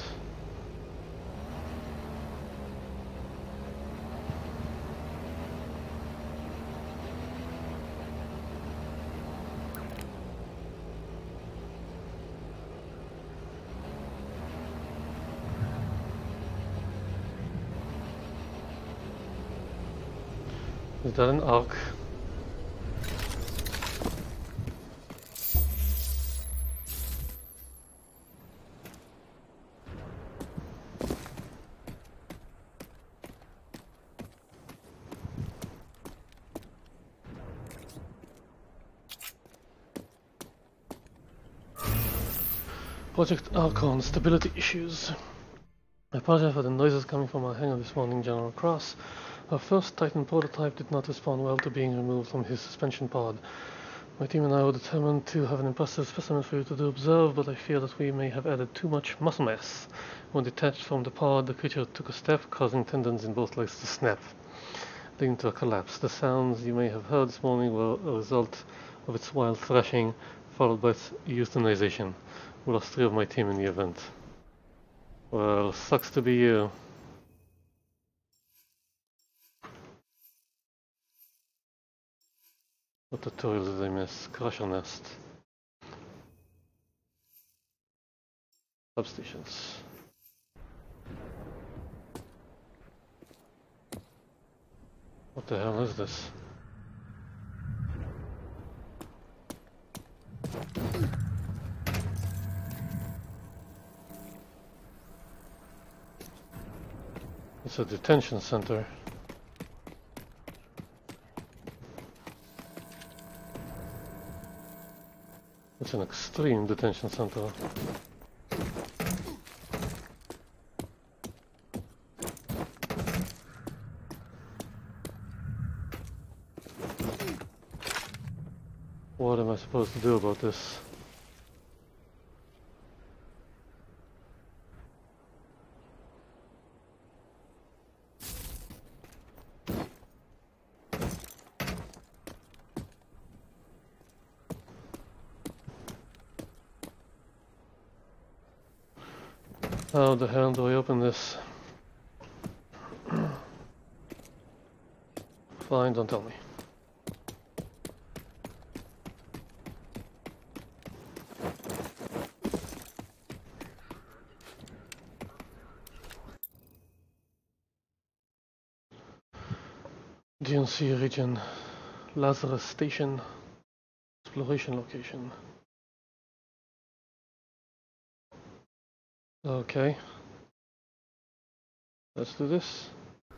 Is that an arc? Project Archon stability issues. I apologize for the noises coming from our hangar this morning, General Cross. Our first Titan prototype did not respond well to being removed from his suspension pod. My team and I were determined to have an impressive specimen for you to observe, but I fear that we may have added too much muscle mass. When detached from the pod, the creature took a step, causing tendons in both legs to snap, leading to a collapse. The sounds you may have heard this morning were a result of its wild thrashing, followed by its euthanization. We lost 3 of my team in the event. Well, sucks to be you. What tutorials did I miss? Crusher nest. Substations. What the hell is this? It's a detention center. It's an extreme detention center. What am I supposed to do about this? How the hell do I open this? Fine, don't tell me. DNC region, Lazarus Station, exploration location. Okay, let's do this.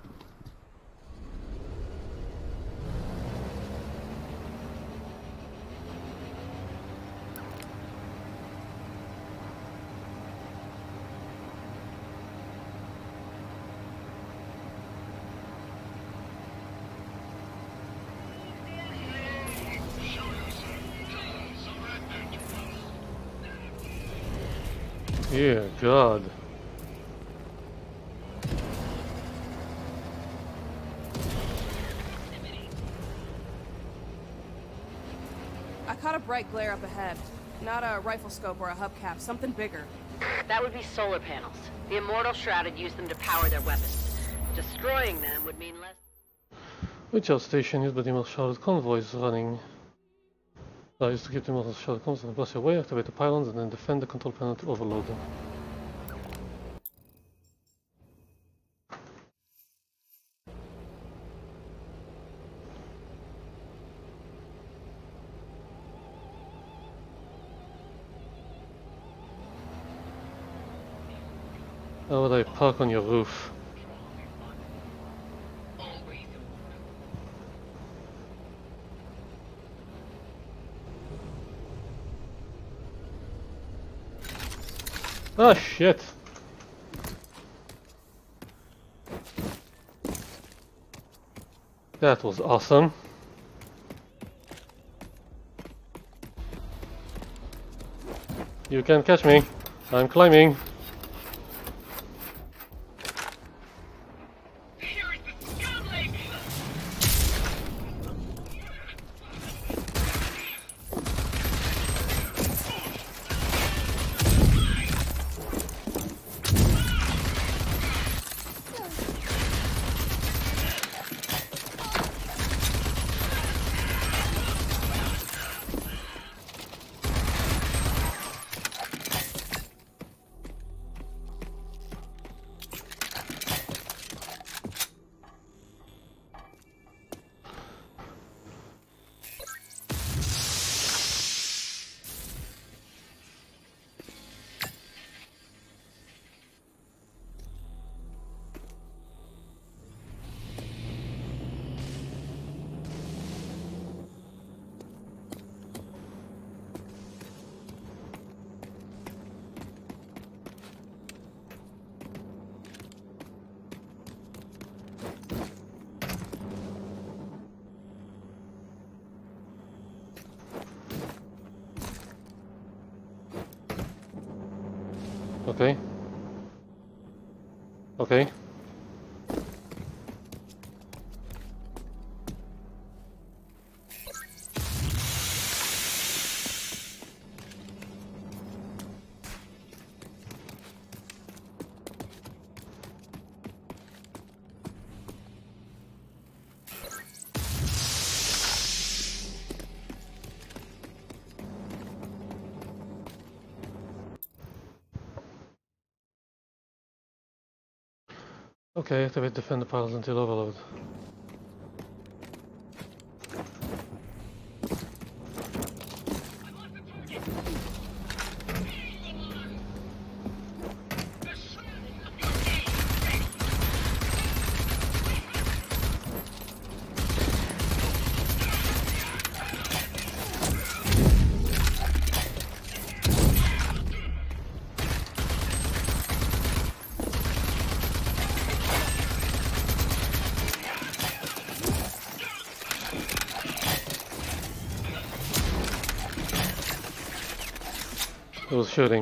Dear God. I caught a bright glare up ahead. Not a rifle scope or a hubcap, something bigger. That would be solar panels. The Immortal Shrouded used them to power their weapons. Destroying them would mean less... Which outstation used by the most shrouded convoys running? I used to keep the most shrouded convoys and blast your way, activate the pylons, and then defend the control panel to overload them. How would I park on your roof? Ah, shit! That was awesome. You can't catch me. I'm climbing. Okay. Okay. Okay, activate defend the pylons until overload. It was shooting.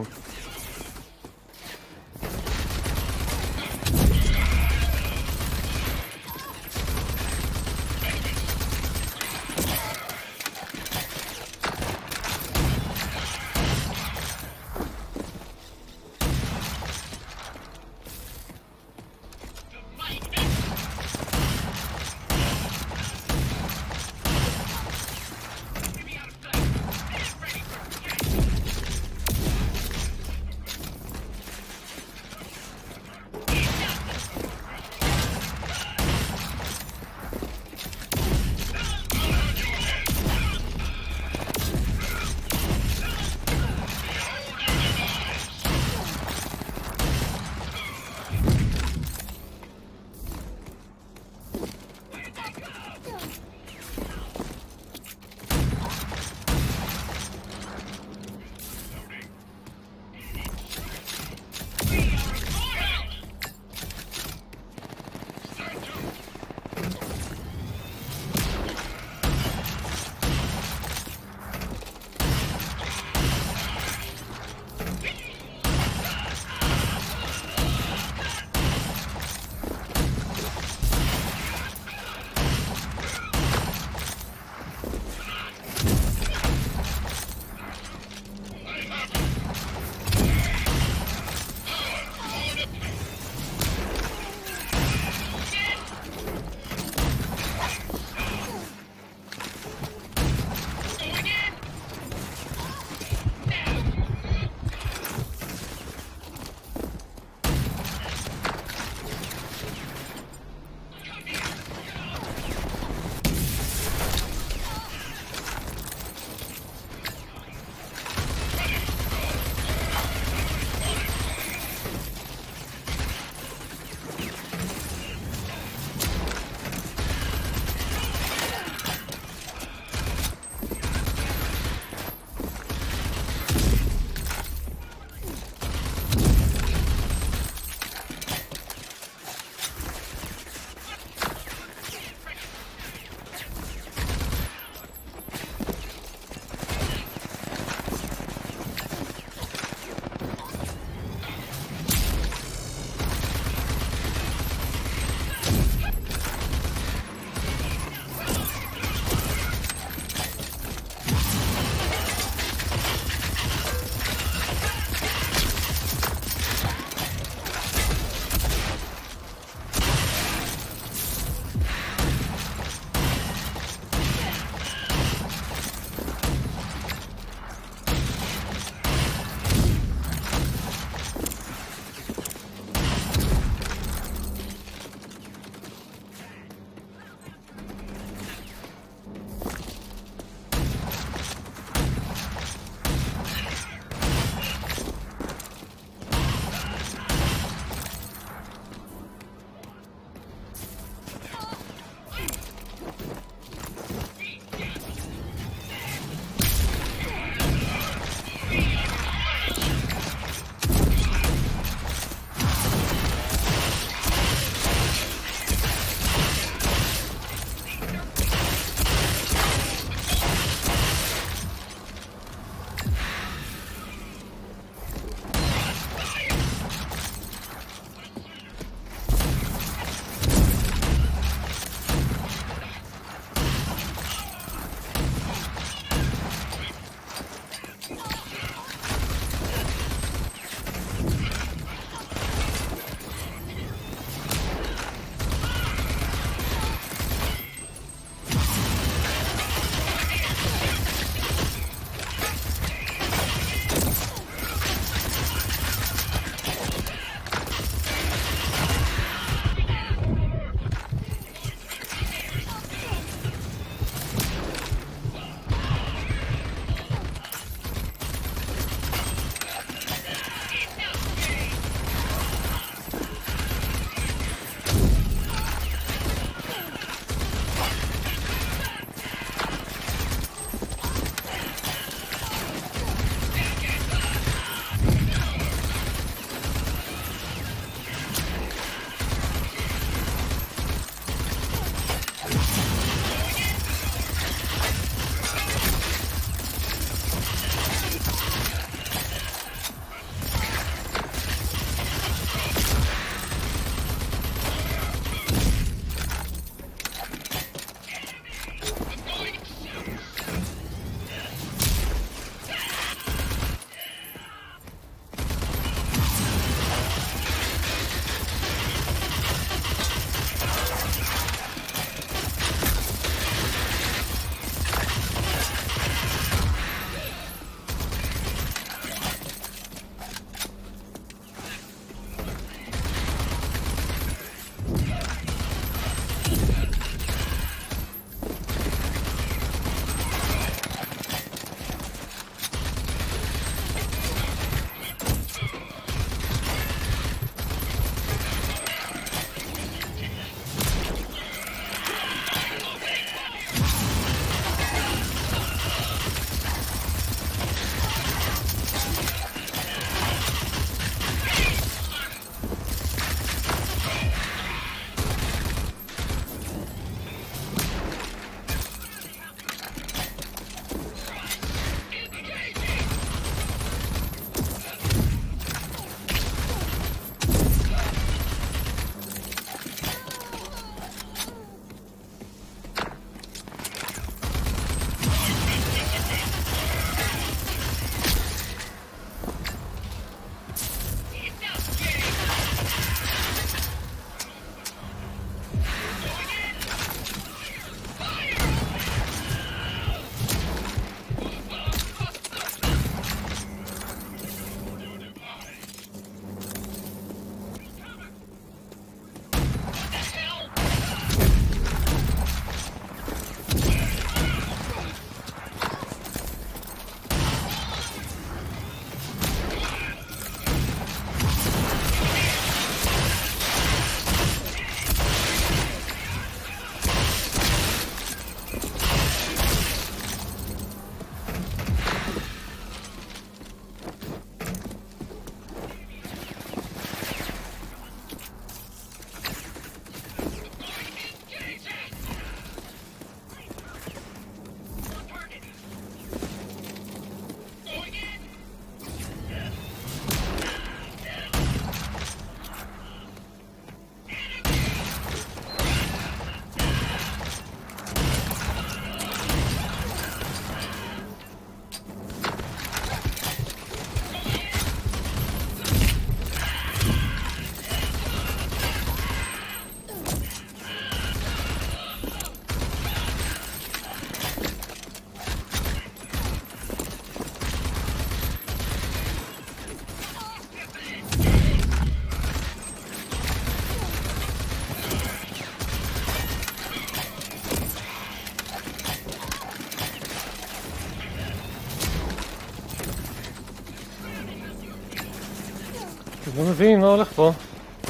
לא מבין מה הולך פה.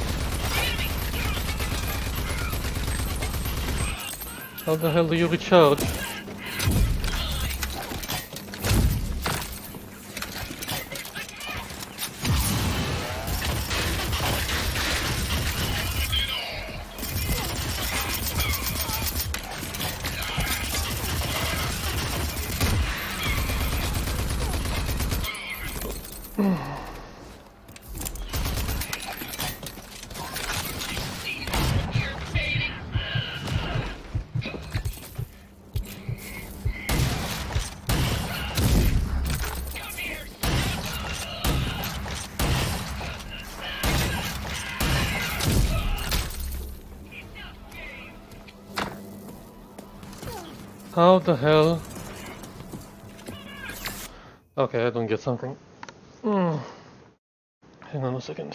How the hell do you recharge? How the hell? Okay, I don't get something. Hang on a second.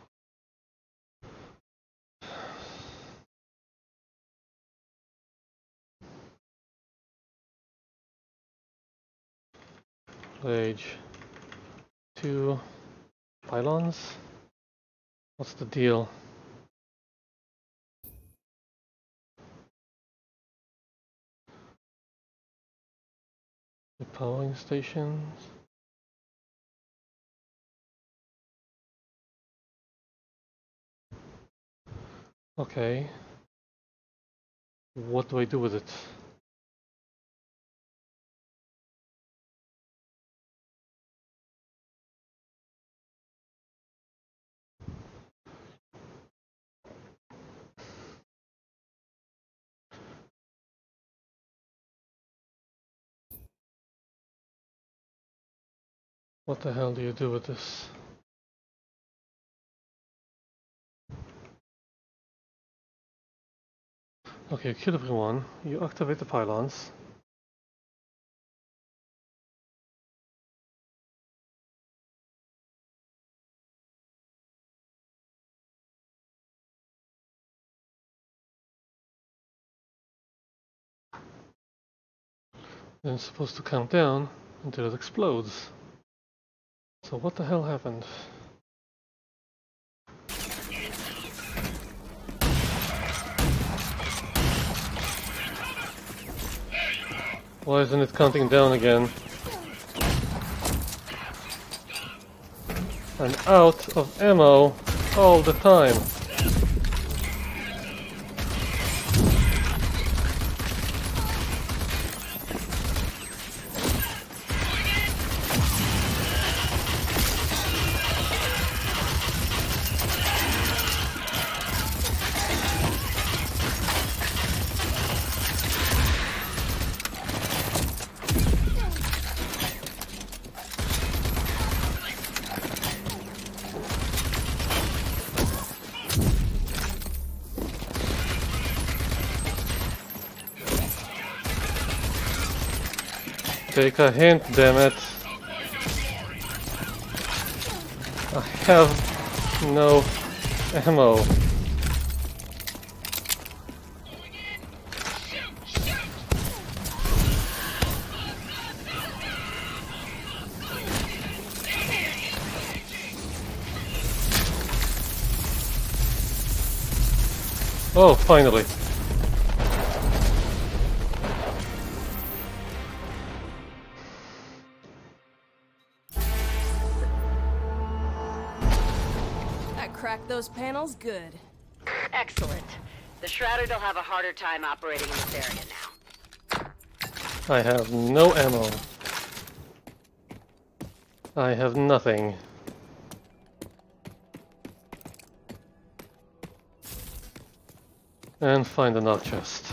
Page 2 pylons? What's the deal? The powering stations? Okay. What do I do with it? What the hell do you do with this? Okay, you kill everyone, you activate the pylons. Then it's supposed to count down until it explodes. So what the hell happened? Why isn't it counting down again? I'm out of ammo all the time. Take a hint, damn it. I have no ammo. Oh, finally. Those panels good. Excellent. The Shrouded will have a harder time operating in this area now. I have no ammo. I have nothing. And find an arc chest.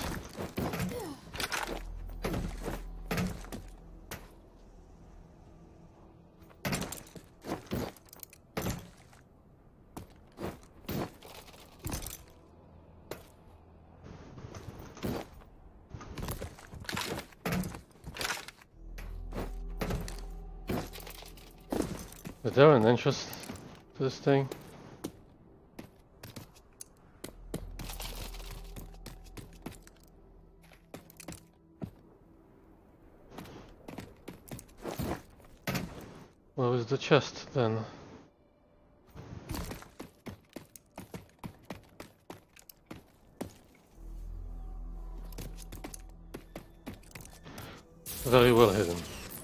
Is there an entrance to this thing? Where is the chest then? Very well hidden.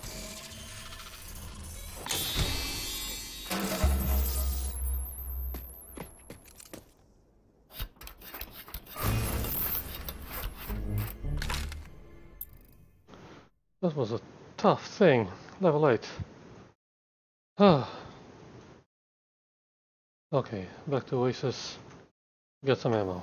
That was a tough thing. Level 8. Ah. Okay, back to Oasis. Get some ammo.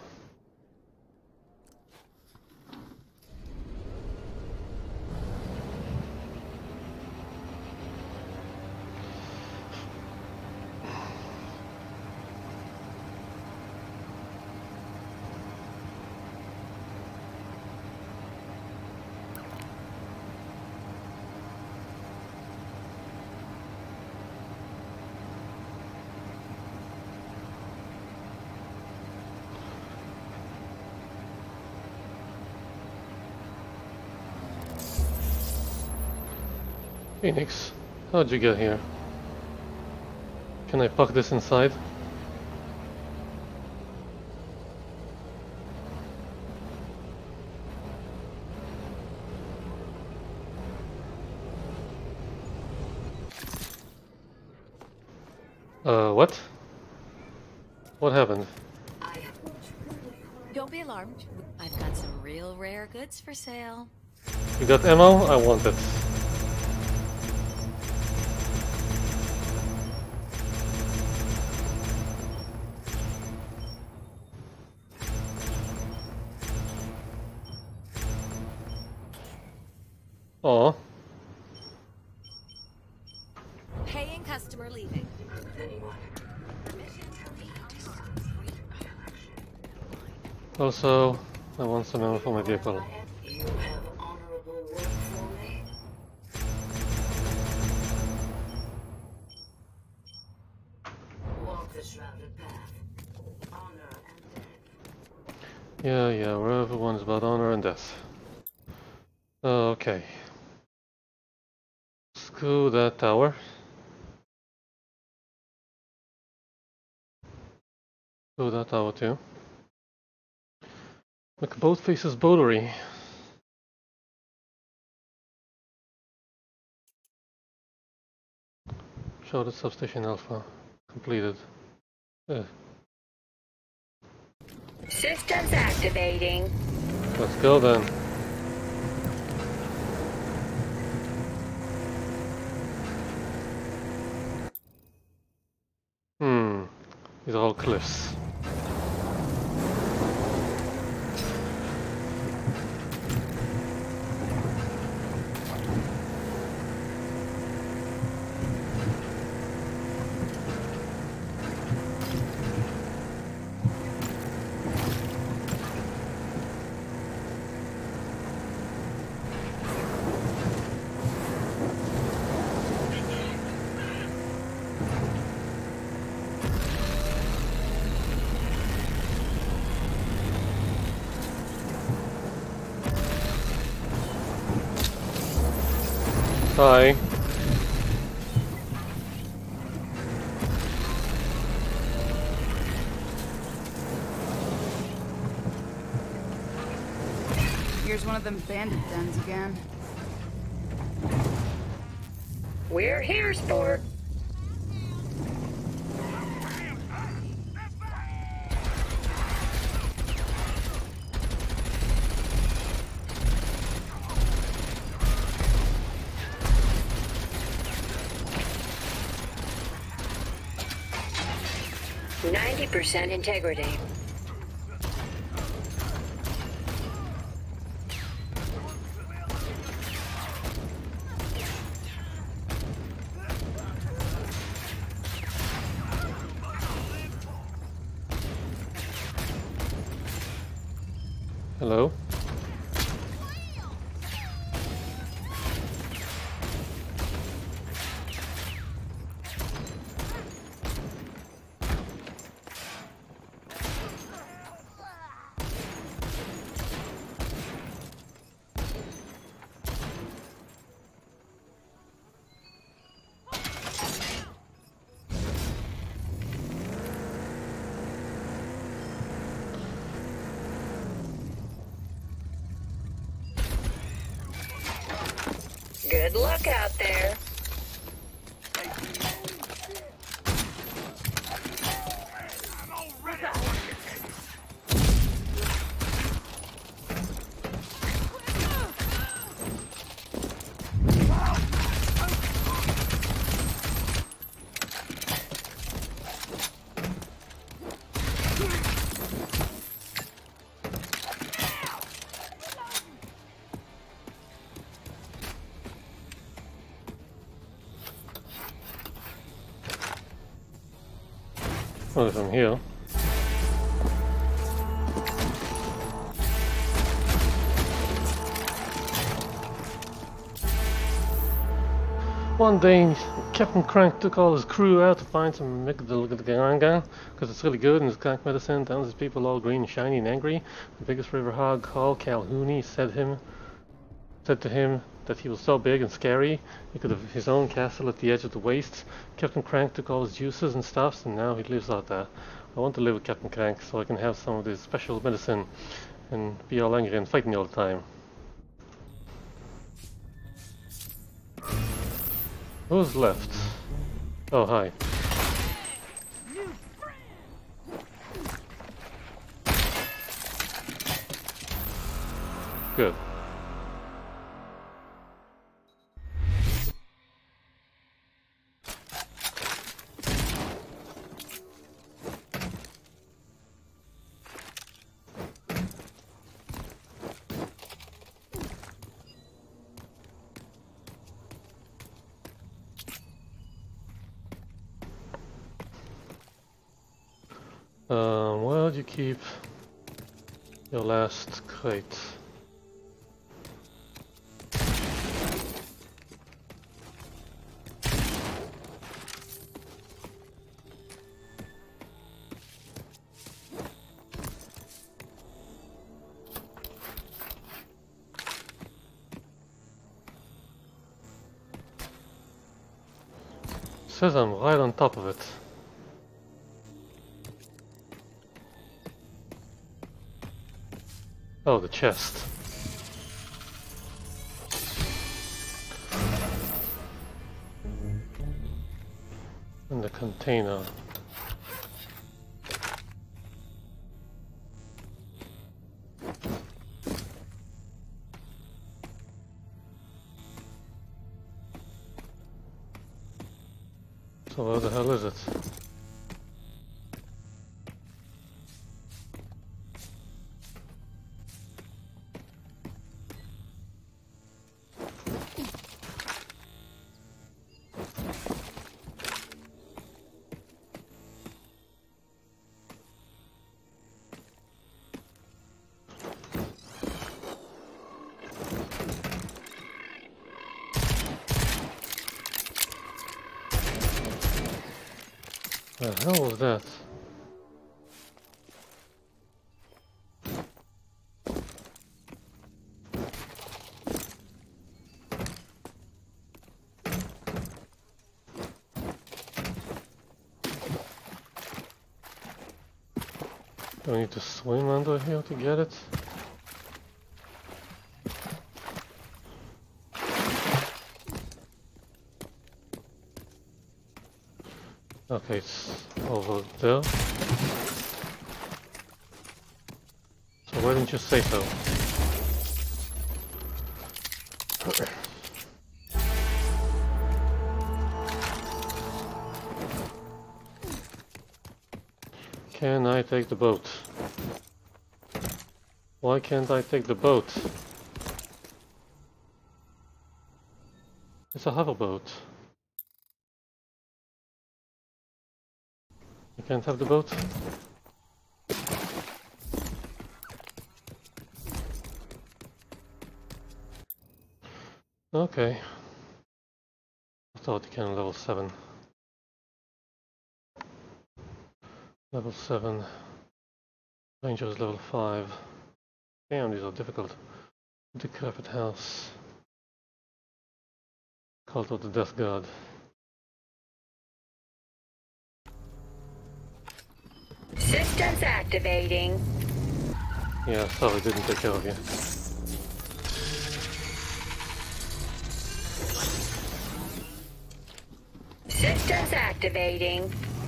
Phoenix, how'd you get here? Can I park this inside? What? What happened? Don't be alarmed. I've got some real rare goods for sale. You got ammo? I want it. Oh. Paying customer leaving. Also, I want some ammo for my vehicle. You have honorable work for me. Walk the shrouded path. Honor and death. Yeah, where everyone's about honor and death. Okay. Screw that tower. Screw that tower too. Make both faces boatery. Show the substation alpha. Completed. Systems activating. Let's go then. These are all cliffs. Hi. Here's one of them bandit dens again. We're here, sport. %, integrity. Hello? Good luck out there. Well, from here. One day, Captain Crank took all his crew out to find some migdalganga, because it's really good and it's crank medicine, turns his people all green, shiny, and angry. The biggest river hog, called Calhouni, said to him that he was so big and scary, he could have his own castle at the edge of the wastes. Captain Crank took all his juices and stuffs, and now he lives out there. I want to live with Captain Crank so I can have some of this special medicine and be all angry and fight me all the time. Who's left? Oh, hi. Good. Where did you keep your last crate? Says I'm right on top of it. Oh, the chest. And the container. So where the hell is it? What the hell was that? Do I need to swim under here to get it? Okay, it's over there. So why didn't you say so? Can I take the boat? Why can't I take the boat? It's a hoverboat. You can't have the boat? Okay. I thought you can level 7. Level 7. Ranger is level 5. Damn, these are difficult. Decrepit house. Cult of the Death God. Systems activating. Yeah, sorry, didn't take care of you. Systems activating.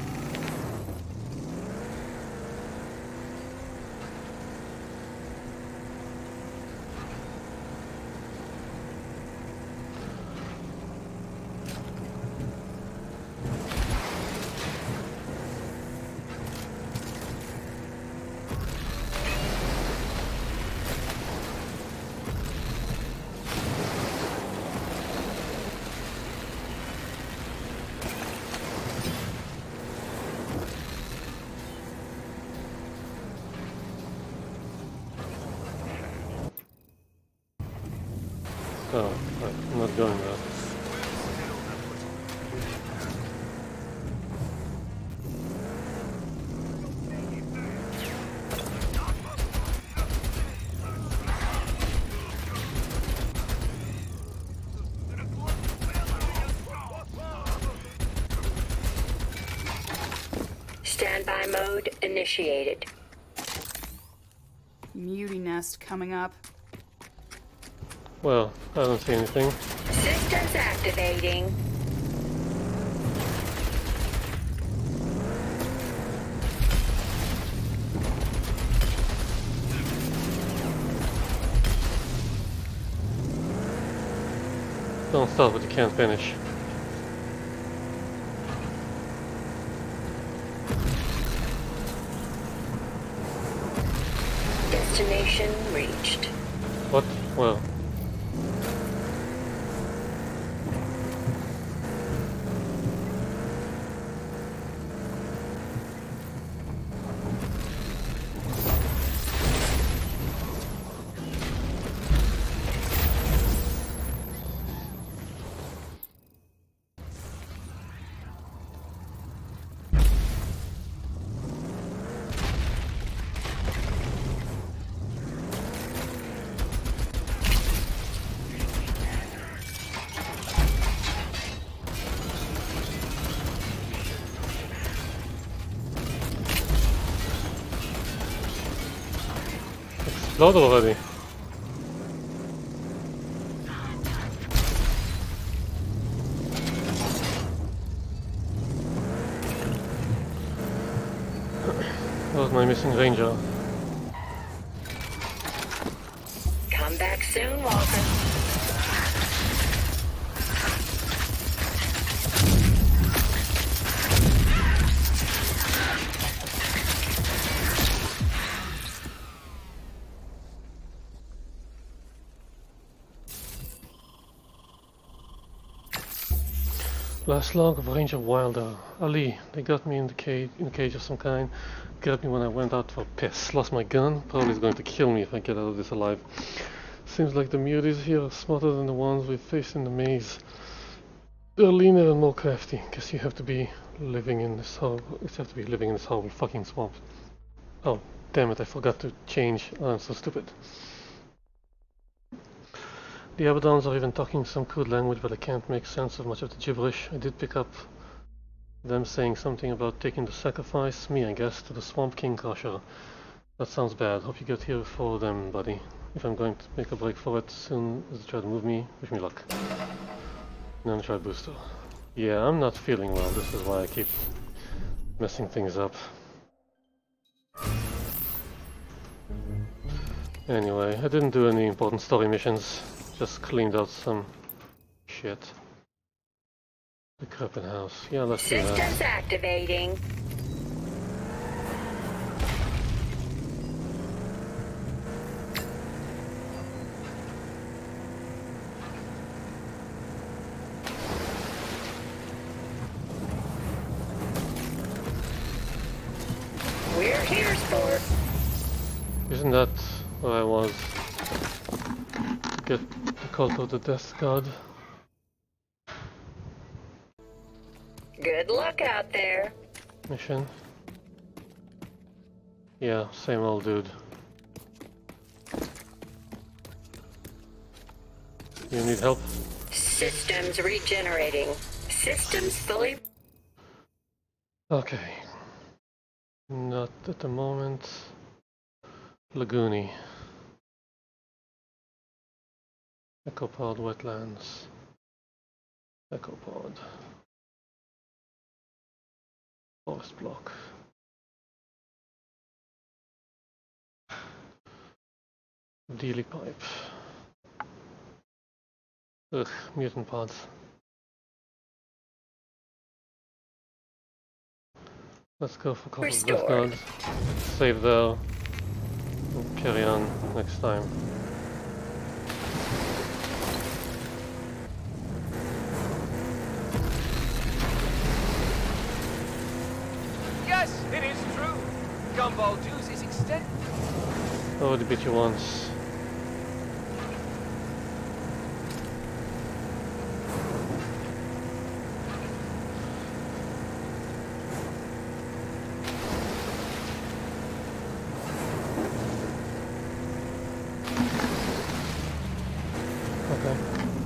Oh, right, I'm not going there. Standby mode initiated. Muty nest coming up. Well, I don't see anything. Systems activating. Don't start what you can't finish. Destination reached. What? Well. Explode already. That was my missing ranger. Come back soon, Walker. Last log of Ranger Wilder. Ali, they got me in the cage of some kind. Grabbed me when I went out for a piss. Lost my gun. Probably is going to kill me if I get out of this alive. Seems like the muties here are smarter than the ones we faced in the maze. They're leaner and more crafty. Guess you have to be living in this horrible fucking swamp. Oh, damn it! I forgot to change. Oh, I'm so stupid. The Abadons are even talking some crude language, but I can't make sense of much of the gibberish. I did pick up them saying something about taking the sacrifice, me I guess, to the Swamp King Crusher. That sounds bad. Hope you get here before them, buddy. If I'm going to make a break for it soon as they try to move me, wish me luck. And then try booster. Yeah, I'm not feeling well. This is why I keep messing things up. Anyway, I didn't do any important story missions. Just cleaned out some shit. Decrepit house. Yeah, let's do that. Systems activating. We're here, sport. Isn't that where I was? Get the cult of the Death God. Good luck out there. Mission. Yeah, same old dude. You need help? Systems regenerating. Systems fully. Okay. Not at the moment. Lagoony. Ecopod wetlands. Ecopod. Forest block. Dealy pipe. Ugh, mutant pods. Let's go for a couple of death nodes. Save there. We'll carry on next time. Yes, it is true. Gumball Deuce is extended. Already beat you once. Okay.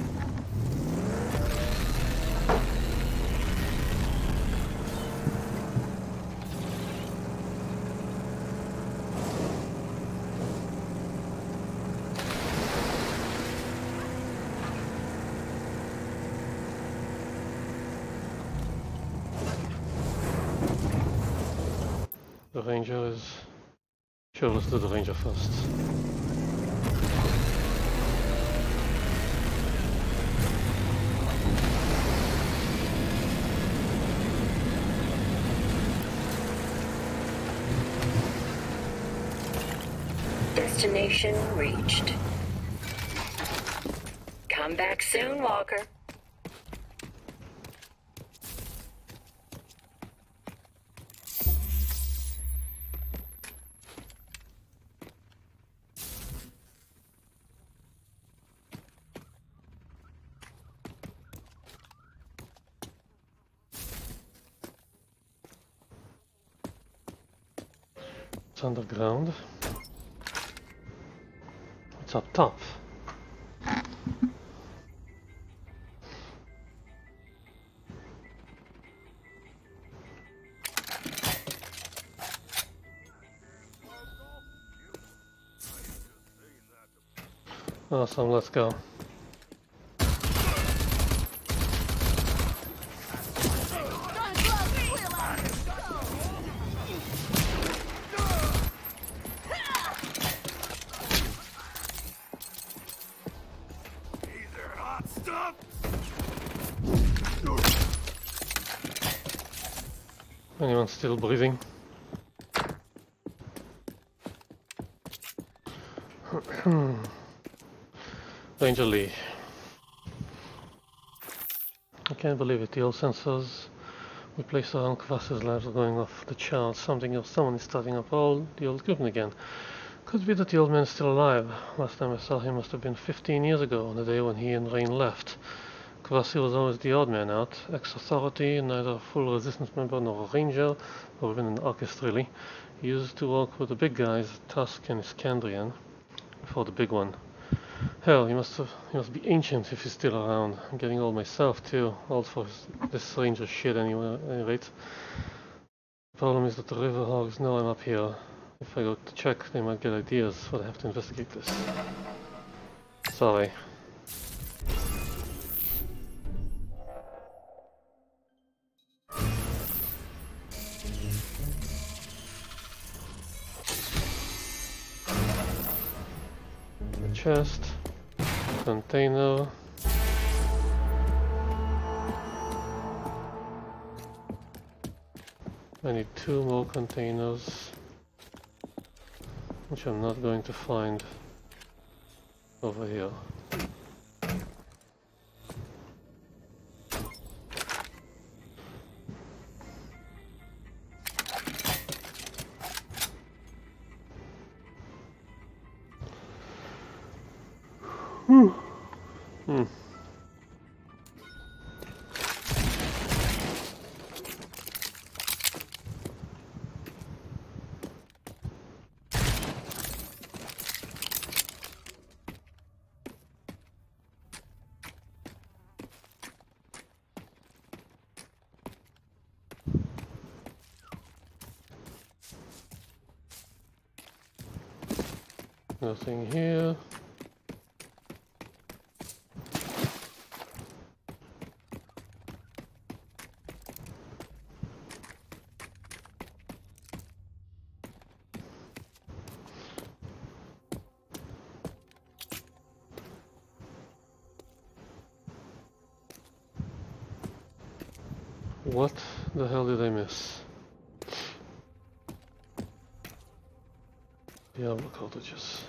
The ranger is... Sure, let's do the ranger first. Destination reached. Come back soon, Walker. It's underground. It's up top. Awesome, let's go. Anyone still breathing? Ranger Lee. I can't believe it, the old sensors we placed around Kvas's labs are going off the charts. Something else, someone is starting up all the old equipment again. Could be that the old man is still alive. Last time I saw him must have been 15 years ago, on the day when he and Rain left. Kvasi was always the odd man out, ex-authority, neither a full resistance member nor a ranger, or even an archist really. He used to work with the big guys, Tusk and Iskandrian, before the big one. Hell, he must be ancient if he's still around. I'm getting old myself too, old for this ranger shit anyway, at any rate. The problem is that the river hogs know I'm up here. If I go to check, they might get ideas, but I have to investigate this. Sorry. Chest, container. I need 2 more containers, which I'm not going to find over here. Nothing here. What the hell did I miss? Diablo cottages.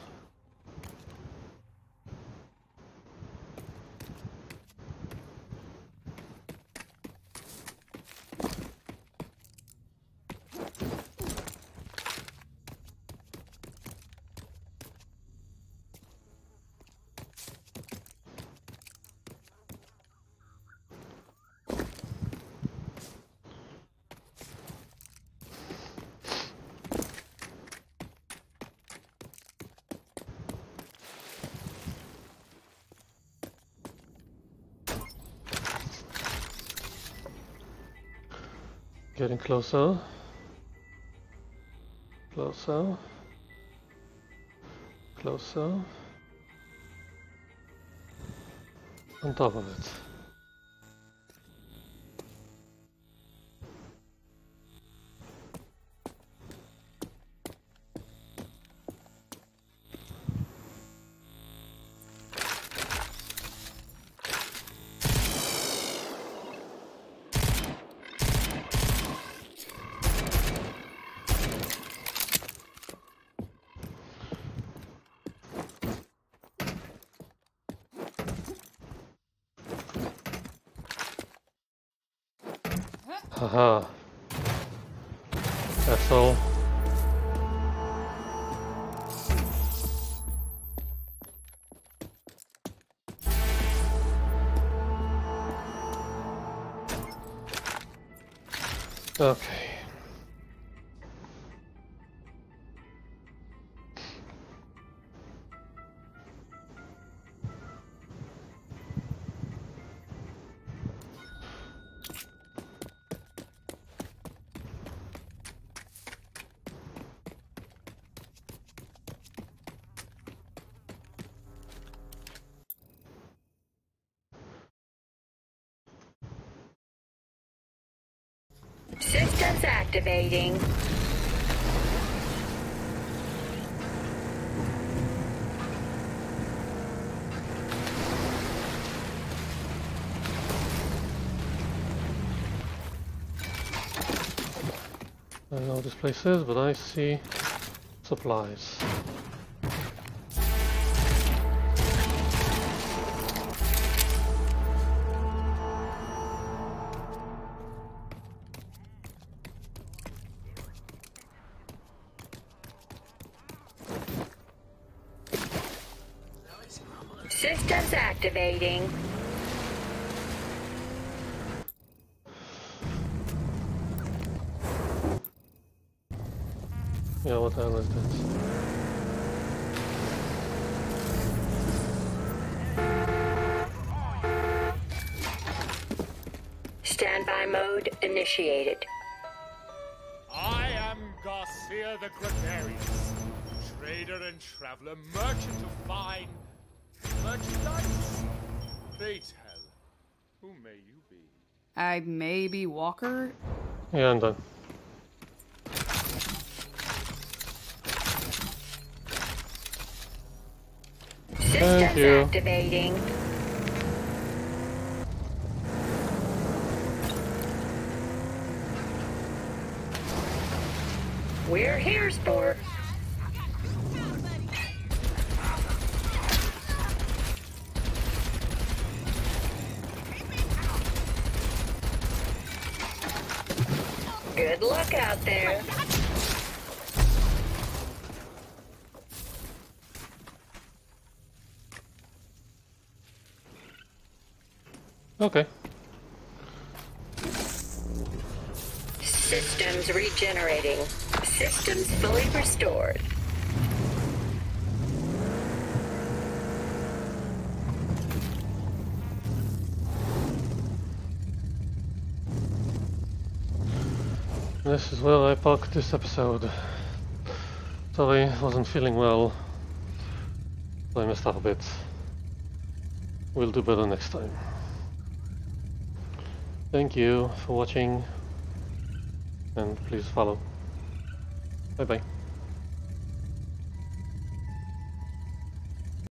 Getting closer. Closer. Closer. On top of it. Haha. That's all. Okay. Systems activating. I don't know what this place is, but I see supplies. Systems activating. Yeah, what the hell is this? Standby mode initiated. I am Garcia the Gregarious, trader and traveler, merchant of fine merchandise. Pray tell, who may you be? I may be Walker. Yeah, I'm done. Systems activating. We're here, sport. Good luck out there. Okay. Systems regenerating. Systems fully restored. This is where I parked this episode. Sorry, I wasn't feeling well. So I messed up a bit. We'll do better next time. Thank you for watching, and please follow. Bye bye.